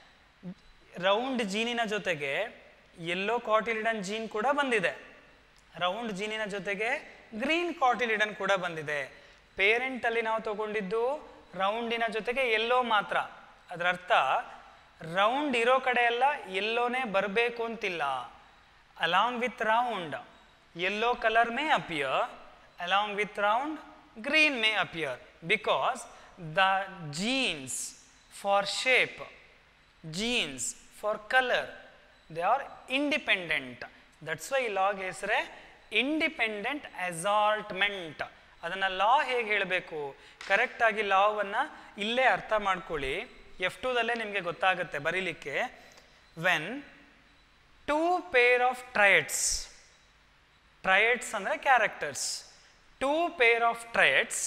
ರೌಂಡ್ ಜೀನಿನ ಜೊತೆಗೆ ಯೆಲ್ಲೋ ಕಾಟಿಲಿಡನ್ ಜೀನ್ ಕೂಡ ಬಂದಿದೆ. ರೌಂಡ್ ಜೀನಿನ ಜೊತೆಗೆ ಗ್ರೀನ್ ಕಾಟಿಲಿಡನ್ ಕೂಡ ಬಂದಿದೆ. ಪೇರೆಂಟಲ್ಲಿ ನಾವು ತಗೊಂಡಿದ್ದು ರೌಂಡಿನ ಜೊತೆಗೆ ಯೆಲ್ಲೋ ಮಾತ್ರ. ಅದರ ಅರ್ಥ ರೌಂಡ್ ಇರೋ ಕಡೆ ಎಲ್ಲ ಯೆಲ್ಲೋನೇ ಬರಬೇಕು ಅಂತಿಲ್ಲ. along with round yellow color may appear, along with round green may appear, because the genes for shape, genes for color, they are independent. That's why log ಹೆಸರೇ ಇಂಡಿಪೆಂಡೆಂಟ್ ಅಸಾರ್ಟ್ಮೆಂಟ್. ಅದನ್ನು ಲಾ ಹೇಗೆ ಹೇಳಬೇಕು, ಕರೆಕ್ಟಾಗಿ ಲಾವನ್ನು ಇಲ್ಲೇ ಅರ್ಥ ಮಾಡ್ಕೊಳ್ಳಿ. ಎಫ್ ಟೂದಲ್ಲೇ ನಿಮಗೆ ಗೊತ್ತಾಗುತ್ತೆ ಬರೀಲಿಕ್ಕೆ. When two pair of traits, traits ಅಂದರೆ characters, two pair of traits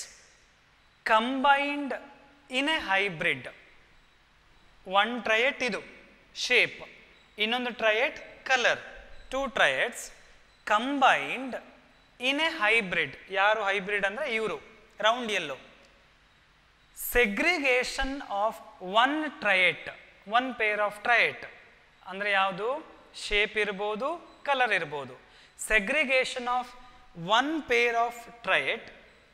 combined in a hybrid. One trait ಇದು ಶೇಪ್, ಇನ್ನೊಂದು trait colour. Two traits combined in a hybrid. ಯಾರು ಹೈಬ್ರಿಡ್ ಅಂದರೆ ಇವರು, round yellow. Segregation of one trait, one pair of trait ಅಂದರೆ ಯಾವುದು, shape ಇರ್ಬೋದು, colour ಇರ್ಬೋದು. Segregation of one pair of trait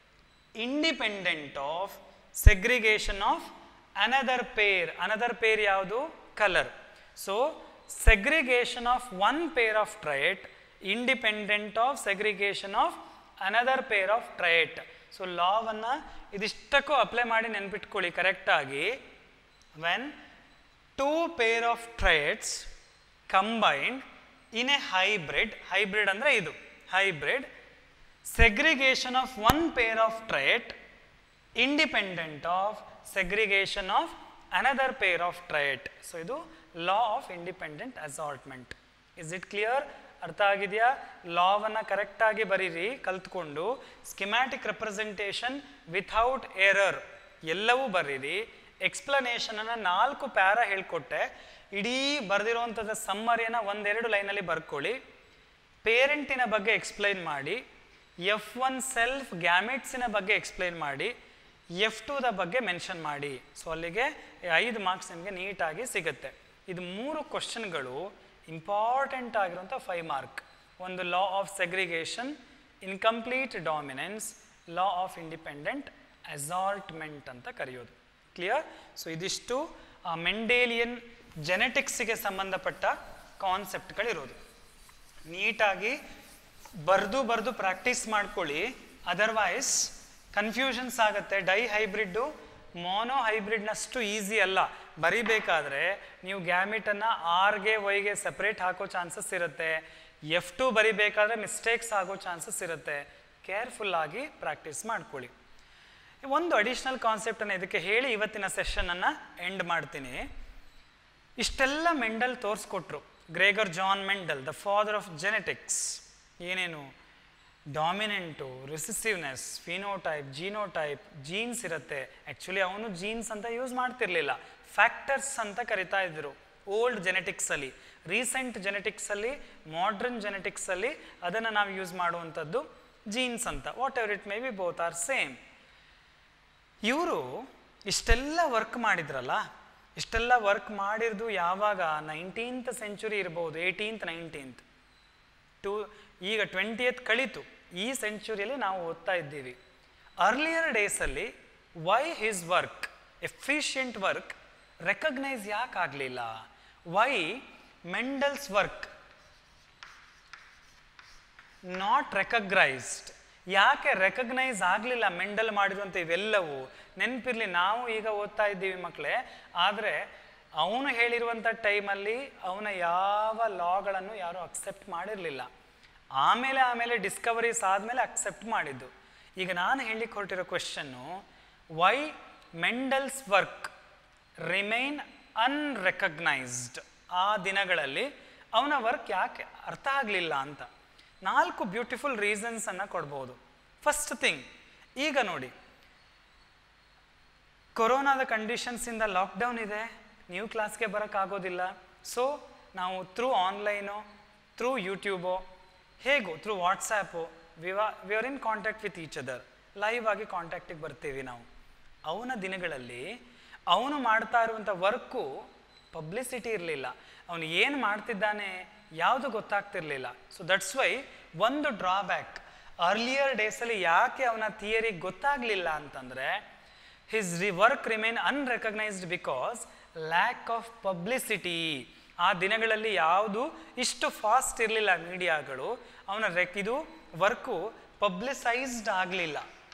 independent of segregation of another pair. Another pair ಯಾವುದು, colour. So segregation of one pair of triad independent of segregation of another pair of triad. So ಲಾವನ್ನು ಇದಿಷ್ಟಕ್ಕೂ apply ಮಾಡಿ ನೆನ್ಪಿಟ್ಕೊಳ್ಳಿ ಕರೆಕ್ಟಾಗಿ. When two pair of triads combined in a hybrid, hybrid ಅಂದರೆ ಇದು hybrid, segregation of one pair of triad independent of segregation of another pair of triad. So ಇದು law of independent assortment. is it clear? ಅರ್ಥ ಆಗಿದೆಯಾ? ಲಾವನ್ನು ಕರೆಕ್ಟಾಗಿ ಬರೀರಿ ಕಲ್ತ್ಕೊಂಡು. Schematic representation without error ಎಲ್ಲವೂ ಬರೀರಿ. ಎಕ್ಸ್ಪ್ಲನೇಷನನ್ನು ನಾಲ್ಕು ಪ್ಯಾರ ಹೇಳ್ಕೊಟ್ಟೆ, ಇಡೀ ಬರೆದಿರುವಂಥದ್ದು ಸಮ್ಮರಿಯನ್ನು ಒಂದೆರಡು ಲೈನಲ್ಲಿ ಬರ್ಕೊಳ್ಳಿ. ಪೇರೆಂಟಿನ ಬಗ್ಗೆ ಎಕ್ಸ್ಪ್ಲೈನ್ ಮಾಡಿ, ಎಫ್ ಒನ್ ಸೆಲ್ಫ್ ಗ್ಯಾಮಿಟ್ಸಿನ ಬಗ್ಗೆ ಎಕ್ಸ್ಪ್ಲೈನ್ ಮಾಡಿ, ಎಫ್ ಟೂದ ಬಗ್ಗೆ ಮೆನ್ಷನ್ ಮಾಡಿ. ಸೊ ಅಲ್ಲಿಗೆ ಐದು ಮಾರ್ಕ್ಸ್ ನಿಮಗೆ ನೀಟಾಗಿ ಸಿಗುತ್ತೆ. ಇದು ಮೂರು ಕ್ವಶನ್ಗಳು ಇಂಪಾರ್ಟೆಂಟ್ ಆಗಿರುವಂಥ ಫೈವ್ ಮಾರ್ಕ್. ಒಂದು law of segregation, incomplete dominance, law of independent assortment ಅಂತ ಕರೆಯೋದು. ಕ್ಲಿಯರ್? ಸೊ ಇದಿಷ್ಟು ಮೆಂಡೇಲಿಯನ್ ಜೆನೆಟಿಕ್ಸಿಗೆ ಸಂಬಂಧಪಟ್ಟ ಕಾನ್ಸೆಪ್ಟ್ಗಳಿರೋದು. ನೀಟಾಗಿ ಬರೆದು ಬರೆದು ಪ್ರಾಕ್ಟೀಸ್ ಮಾಡ್ಕೊಳ್ಳಿ, ಅದರ್ವೈಸ್ ಕನ್ಫ್ಯೂಷನ್ಸ್ ಆಗುತ್ತೆ. ಡೈ ಹೈಬ್ರಿಡ್ಡು ಮೋನೋ ಹೈಬ್ರಿಡ್ನಷ್ಟು ಈಸಿ ಅಲ್ಲ. ಬರಿಬೇಕಾದ್ರೆ ನೀವು ಗ್ಯಾಮಿಟನ್ನು ಆರ್ಗೆ ವೈಗೆ ಸಪ್ರೇಟ್ ಹಾಕೋ ಚಾನ್ಸಸ್ ಇರುತ್ತೆ. ಎಫ್ ಟು ಬರಿಬೇಕಾದ್ರೆ ಮಿಸ್ಟೇಕ್ಸ್ ಆಗೋ ಚಾನ್ಸಸ್ ಇರುತ್ತೆ. ಕೇರ್ಫುಲ್ಲಾಗಿ ಪ್ರಾಕ್ಟೀಸ್ ಮಾಡ್ಕೊಳ್ಳಿ. ಒಂದು ಅಡಿಷ್ನಲ್ ಕಾನ್ಸೆಪ್ಟನ್ನು ಇದಕ್ಕೆ ಹೇಳಿ ಇವತ್ತಿನ ಸೆಷನನ್ನು ಎಂಡ್ ಮಾಡ್ತೀನಿ. ಇಷ್ಟೆಲ್ಲ ಮೆಂಡಲ್ ತೋರಿಸ್ಕೊಟ್ರು. Gregor John Mendel, the father of genetics. ಏನೇನು dominant, recessiveness, phenotype, genotype, genes ಇರುತ್ತೆ. ಆ್ಯಕ್ಚುಲಿ ಅವನು ಜೀನ್ಸ್ ಅಂತ ಯೂಸ್ ಮಾಡ್ತಿರ್ಲಿಲ್ಲ, ಫ್ಯಾಕ್ಟರ್ಸ್ ಅಂತ ಕರಿತಾ ಇದ್ರು ಓಲ್ಡ್ ಜೆನೆಟಿಕ್ಸಲ್ಲಿ. ರೀಸೆಂಟ್ ಜೆನೆಟಿಕ್ಸಲ್ಲಿ, ಮಾಡ್ರನ್ ಜೆನೆಟಿಕ್ಸಲ್ಲಿ ಅದನ್ನು ನಾವು ಯೂಸ್ ಮಾಡುವಂಥದ್ದು ಜೀನ್ಸ್ ಅಂತ. Whatever it may be, both are same. ಇವರು ಇಷ್ಟೆಲ್ಲ ವರ್ಕ್ ಮಾಡಿದ್ರಲ್ಲ, ಇಷ್ಟೆಲ್ಲ ವರ್ಕ್ ಮಾಡಿರೋದು ಯಾವಾಗ, ನೈನ್ಟೀನ್ತ್ ಸೆಂಚುರಿ ಇರ್ಬೋದು, ಏಯ್ಟೀನ್ತ್ ನೈನ್ಟೀನ್ತ್ ಟು ಈಗ ಟ್ವೆಂಟಿಯತ್ ಕಳೀತು. ಈ ಸೆಂಚುರಿಯಲ್ಲಿ ನಾವು ಓದ್ತಾ ಇದ್ದೀವಿ. ಅರ್ಲಿಯರ್ ಡೇಸಲ್ಲಿ why his work, efficient work recognise ಯಾಕೆ ಆಗಲಿಲ್ಲ? Why Mendel's work not recognised? ಯಾಕೆ ರೆಕಗ್ನೈಸ್ ಆಗಲಿಲ್ಲ ಮೆಂಡಲ್ ಮಾಡಿರುವಂಥ ಇವೆಲ್ಲವೂ? ನೆನಪಿರಲಿ, ನಾವು ಈಗ ಓದ್ತಾ ಇದ್ದೀವಿ ಮಕ್ಕಳೇ, ಆದರೆ ಅವನು ಹೇಳಿರುವಂಥ ಟೈಮಲ್ಲಿ ಅವನ ಯಾವ ಲಾಗಳನ್ನು ಯಾರೂ ಅಕ್ಸೆಪ್ಟ್ ಮಾಡಿರಲಿಲ್ಲ. ಆಮೇಲೆ ಆಮೇಲೆ ಡಿಸ್ಕವರೀಸ್ ಆದಮೇಲೆ ಅಕ್ಸೆಪ್ಟ್ ಮಾಡಿದ್ದು. ಈಗ ನಾನು ಹೇಳಲಿಕ್ಕೆ ಹೊರಟಿರೋ question, why Mendel's work remain unrecognised? ಆ ದಿನಗಳಲ್ಲಿ ಅವನ ವರ್ಕ್ ಯಾಕೆ ಅರ್ಥ ಆಗಲಿಲ್ಲ ಅಂತ ನಾಲ್ಕು ಬ್ಯೂಟಿಫುಲ್ ರೀಸನ್ಸನ್ನು ಕೊಡ್ಬೋದು. ಫಸ್ಟ್ ಥಿಂಗ್, ಈಗ ನೋಡಿ, ಕೊರೋನಾದ ಕಂಡೀಷನ್ಸಿಂದ ಲಾಕ್ಡೌನ್ ಇದೆ, ನೀವು ಕ್ಲಾಸ್ಗೆ ಬರೋಕ್ಕಾಗೋದಿಲ್ಲ. ಸೊ ನಾವು ಥ್ರೂ ಆನ್ಲೈನು, ಥ್ರೂ ಯೂಟ್ಯೂಬೋ, ಹೇಗೋ ಥ್ರೂ ವಾಟ್ಸ್ಯಾಪು, ವಿವಾ we are in contact with each other. Live ಆಗಿ ಕಾಂಟ್ಯಾಕ್ಟಿಗೆ ಬರ್ತೀವಿ ನಾವು. ಅವನ ದಿನಗಳಲ್ಲಿ ಅವನು ಮಾಡ್ತಾ ಇರುವಂಥ ವರ್ಕು ಪಬ್ಲಿಸಿಟಿ ಇರಲಿಲ್ಲ. ಅವನು ಏನು ಮಾಡ್ತಿದ್ದಾನೆ ಯಾವುದು ಗೊತ್ತಾಗ್ತಿರ್ಲಿಲ್ಲ. ಸೊ ದಟ್ಸ್ ವೈ ಒಂದು ಡ್ರಾಬ್ಯಾಕ್. ಅರ್ಲಿಯರ್ ಡೇಸಲ್ಲಿ ಯಾಕೆ ಅವನ ಥಿಯರಿ ಗೊತ್ತಾಗಲಿಲ್ಲ ಅಂತಂದರೆ, ಹಿಸ್ ರಿ work remain unrecognised because lack of publicity. ಆ ದಿನಗಳಲ್ಲಿ ಯಾವುದು ಇಷ್ಟು ಫಾಸ್ಟ್ ಇರಲಿಲ್ಲ ಮೀಡಿಯಾಗಳು. ಅವನ ರೆಕ್ ಇದು ವರ್ಕು ಪಬ್ಲಿಸೈಸ್ಡ್ ಆಗಲಿಲ್ಲ.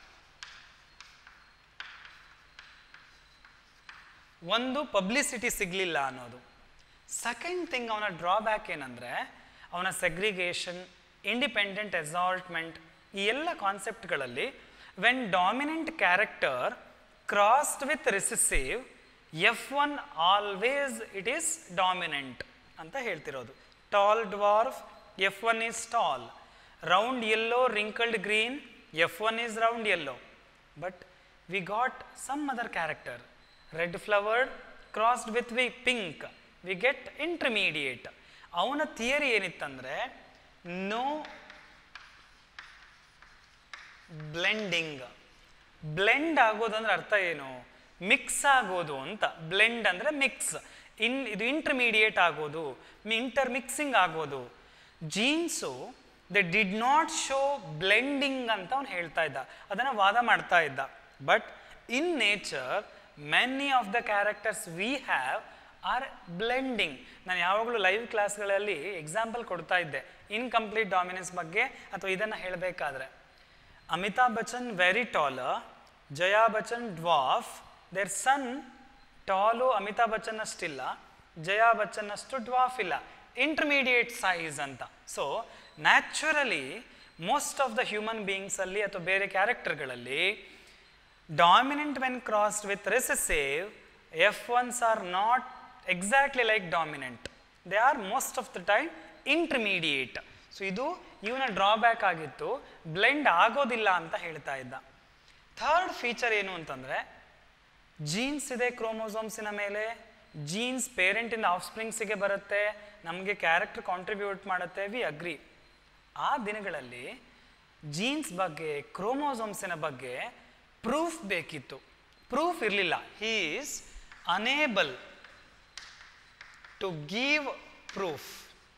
ಒಂದು ಪಬ್ಲಿಸಿಟಿ ಸಿಗಲಿಲ್ಲ ಅನ್ನೋದು. ಸೆಕೆಂಡ್ ಥಿಂಗ್, ಅವನ ಡ್ರಾಬ್ಯಾಕ್ ಏನಂದರೆ ಅವನ ಸೆಗ್ರಿಗೇಷನ್, ಇಂಡಿಪೆಂಡೆಂಟ್ ಅಸಾಲ್ಟ್ಮೆಂಟ್, ಈ ಎಲ್ಲ ಕಾನ್ಸೆಪ್ಟ್ಗಳಲ್ಲಿ when dominant character crossed with recessive F one always it is dominant ಅಂತ ಹೇಳ್ತಿರೋದು. Tall dwarf, F one is tall. Round yellow wrinkled green, F one is round yellow. But we got some other character, red flowered crossed with we pink, we get intermediate. ಅವನ theory ಏನಿತ್ತಂದರೆ no blending. Blend ಆಗೋದಂದ್ರೆ ಅರ್ಥ ಏನು? Mix ಆಗೋದು ಅಂತ. Blend ಅಂದರೆ mix, ಇನ್ ಇದು intermediate ಆಗೋದು, ಇಂಟರ್ ಮಿಕ್ಸಿಂಗ್ ಆಗೋದು. Genes they did not show blending ಅಂತ ಅವನು ಹೇಳ್ತಾ ಇದ್ದ, ಅದನ್ನು ವಾದ ಮಾಡ್ತಾ ಇದ್ದ. But in nature many of the characters we have are blending. ನಾನು ಯಾವಾಗಲೂ ಲೈವ್ ಕ್ಲಾಸ್ಗಳಲ್ಲಿ ಎಕ್ಸಾಂಪಲ್ ಕೊಡ್ತಾ ಇದ್ದೆ ಇನ್ಕಂಪ್ಲೀಟ್ ಡಾಮಿನೆನ್ಸ್ ಬಗ್ಗೆ, ಅಥವಾ ಇದನ್ನು ಹೇಳಬೇಕಾದ್ರೆ Amitabh Bachchan very taller, Jaya Bachchan dwarf, their son tall Amitabh Bachchan ಅಷ್ಟಿಲ್ಲ, ಜಯಾ ಬಚ್ಚನ್ ಅಷ್ಟು ಡ್ವಾಫ್ ಇಲ್ಲ, ಇಂಟರ್ಮೀಡಿಯೇಟ್ ಸೈಜ್ ಅಂತ. So naturally most of the human ಬೀಯಿಂಗ್ಸಲ್ಲಿ ಅಥವಾ ಬೇರೆ ಕ್ಯಾರೆಕ್ಟರ್ಗಳಲ್ಲಿ dominant when crossed with recessive F ones are not exactly like dominant, they are most of the time intermediate. So ಇದು ಇವನ ಡ್ರಾಬ್ಯಾಕ್ ಆಗಿತ್ತು, ಬ್ಲೆಂಡ್ ಆಗೋದಿಲ್ಲ ಅಂತ ಹೇಳ್ತಾ ಇದ್ದ. ಥರ್ಡ್ ಫೀಚರ್ ಏನು ಅಂತಂದರೆ, ಜೀನ್ಸ್ ಇದೆ ಕ್ರೋಮೋಸೋಮ್ಸಿನ ಮೇಲೆ, ಜೀನ್ಸ್ ಪೇರೆಂಟಿಂದ ಆಫ್ ಸ್ಪ್ರಿಂಗ್ಸಿಗೆ ಬರುತ್ತೆ, ನಮಗೆ ಕ್ಯಾರೆಕ್ಟರ್ ಕಾಂಟ್ರಿಬ್ಯೂಟ್ ಮಾಡುತ್ತೆ, ವಿ ಅಗ್ರಿ. ಆ ದಿನಗಳಲ್ಲಿ ಜೀನ್ಸ್ ಬಗ್ಗೆ, ಕ್ರೋಮೋಸೋಮ್ಸಿನ ಬಗ್ಗೆ ಪ್ರೂಫ್ ಬೇಕಿತ್ತು, ಪ್ರೂಫ್ ಇರಲಿಲ್ಲ. He is unable to give proof.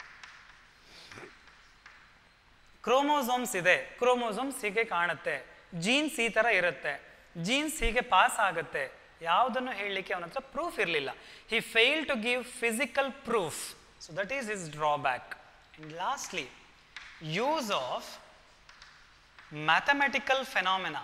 Chromosomes ಇದೆ, ಕ್ರೋಮೋಸೋಮ್ಸ್ ಹೀಗೆ ಕಾಣುತ್ತೆ, ಜೀನ್ಸ್ ಈ ಥರ ಇರುತ್ತೆ, ಜೀನ್ಸ್ ಹೀಗೆ ಪಾಸ್ ಆಗುತ್ತೆ, ಯಾವುದನ್ನು ಹೇಳಲಿಕ್ಕೆ ಅವನ ಹತ್ರ ಪ್ರೂಫ್ ಇರಲಿಲ್ಲ. He fail to give physical proof. So that is his drawback. And lastly, use of mathematical phenomena.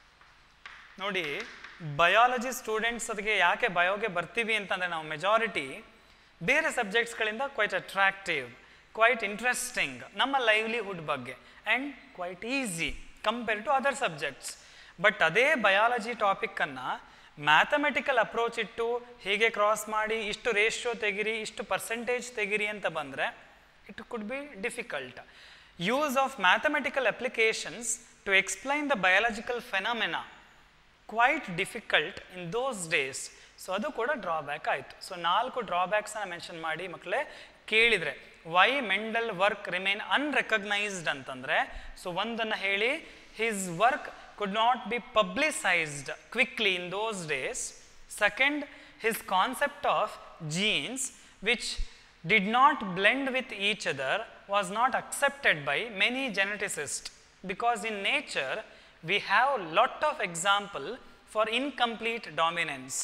ನೋಡಿ, ಬಯಾಲಜಿ ಸ್ಟೂಡೆಂಟ್ಸ್ ಅದಕ್ಕೆ ಯಾಕೆ ಬಯೋಗೆ ಬರ್ತೀವಿ ಅಂತಂದರೆ, ನಾವು ಮೆಜಾರಿಟಿ ಬೇರೆ ಸಬ್ಜೆಕ್ಟ್ಸ್ಗಳಿಂದ ಕ್ವೈಟ್ ಅಟ್ರಾಕ್ಟಿವ್, ಕ್ವೈಟ್ ಇಂಟ್ರೆಸ್ಟಿಂಗ್ ನಮ್ಮ ಲೈವ್ಲಿಹುಡ್ ಬಗ್ಗೆ, and quite easy compare to other subjects. But ಅದೇ ಬಯಾಲಜಿ ಟಾಪಿಕ್ಕನ್ನು ಮ್ಯಾಥಮೆಟಿಕಲ್ ಅಪ್ರೋಚ್ ಇಟ್ಟು ಹೀಗೆ ಕ್ರಾಸ್ ಮಾಡಿ ಇಷ್ಟು ರೇಷಿಯೋ ತೆಗಿರಿ, ಇಷ್ಟು ಪರ್ಸೆಂಟೇಜ್ ತೆಗಿರಿ ಅಂತ ಬಂದರೆ it could be difficult. Use of mathematical applications to explain the biological phenomena quite difficult in those days. So ಅದು ಕೂಡ ಡ್ರಾಬ್ಯಾಕ್ ಆಯಿತು. ಸೊ ನಾಲ್ಕು ಡ್ರಾಬ್ಯಾಕ್ಸನ್ನು ಮೆನ್ಷನ್ ಮಾಡಿ ಮಕ್ಕಳೇ ಕೇಳಿದರೆ, why Mendel work remain unrecognised ಅಂತಂದರೆ, ಸೊ ಒಂದನ್ನು ಹೇಳಿ, his work could not be publicized quickly in those days. Second, his concept of genes which did not blend with each other was not accepted by many geneticists, because in nature we have lot of example for incomplete dominance.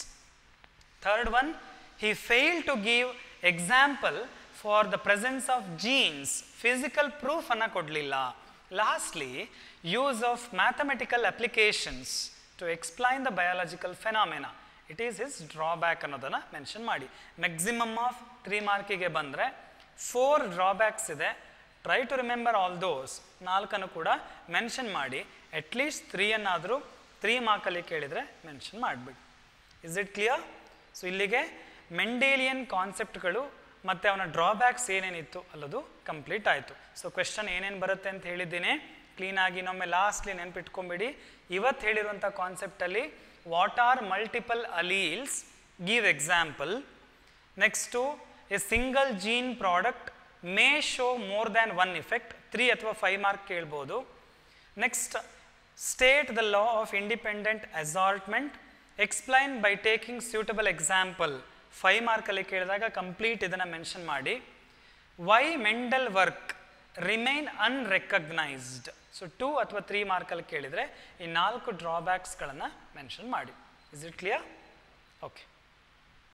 Third one, he failed to give example for the presence of genes, physical proof anna kodlilla. Lastly, use of mathematical applications to explain the biological phenomena. It is his drawback ಅನ್ನೋದನ್ನು mention ಮಾಡಿ. Maximum of three ಮಾರ್ಕಿಗೆ ಬಂದರೆ four drawbacks ಇದೆ. Try to remember all those. ನಾಲ್ಕನ್ನು ಕೂಡ mention ಮಾಡಿ, at least ತ್ರೀಯನ್ನಾದರೂ three ಮಾರ್ಕಲ್ಲಿ ಕೇಳಿದರೆ ಮೆನ್ಷನ್ ಮಾಡಿಬಿಡಿ. Is it clear? ಸೊ ಇಲ್ಲಿಗೆ ಮೆಂಡೇಲಿಯನ್ ಕಾನ್ಸೆಪ್ಟ್ಗಳು ಮತ್ತು ಅವನ ಡ್ರಾಬ್ಯಾಕ್ಸ್ ಏನೇನಿತ್ತು ಅಲ್ಲದು ಕಂಪ್ಲೀಟ್ ಆಯಿತು. ಸೊ ಕ್ವೆಶ್ಚನ್ ಏನೇನು ಬರುತ್ತೆ ಅಂತ ಹೇಳಿದ್ದೀನಿ, ಕ್ಲೀನಾಗಿ ಇನ್ನೊಮ್ಮೆ ಲಾಸ್ಟ್ಲಿ ನೆನ್ಪಿಟ್ಕೊಂಬಿಡಿ. ಇವತ್ತು ಹೇಳಿರುವಂಥ ಕಾನ್ಸೆಪ್ಟಲ್ಲಿ what are multiple alleles, give example. Next, a single gene product may show more than one effect, three ಅಥವಾ ಫೈವ್ ಮಾರ್ಕ್ ಕೇಳ್ಬೋದು. Next, state the law of independent assortment, explain by taking suitable example, five ಮಾರ್ಕಲ್ಲಿ ಕೇಳಿದಾಗ complete ಇದನ್ನು mention ಮಾಡಿ. Why Mendel work remain unrecognised, so two ಅಥವಾ three ಮಾರ್ಕಲ್ಲಿ ಕೇಳಿದರೆ ಈ ನಾಲ್ಕು ಡ್ರಾಬ್ಯಾಕ್ಸ್ಗಳನ್ನು ಮೆನ್ಷನ್ ಮಾಡಿ. Is it clear? ಓಕೆ.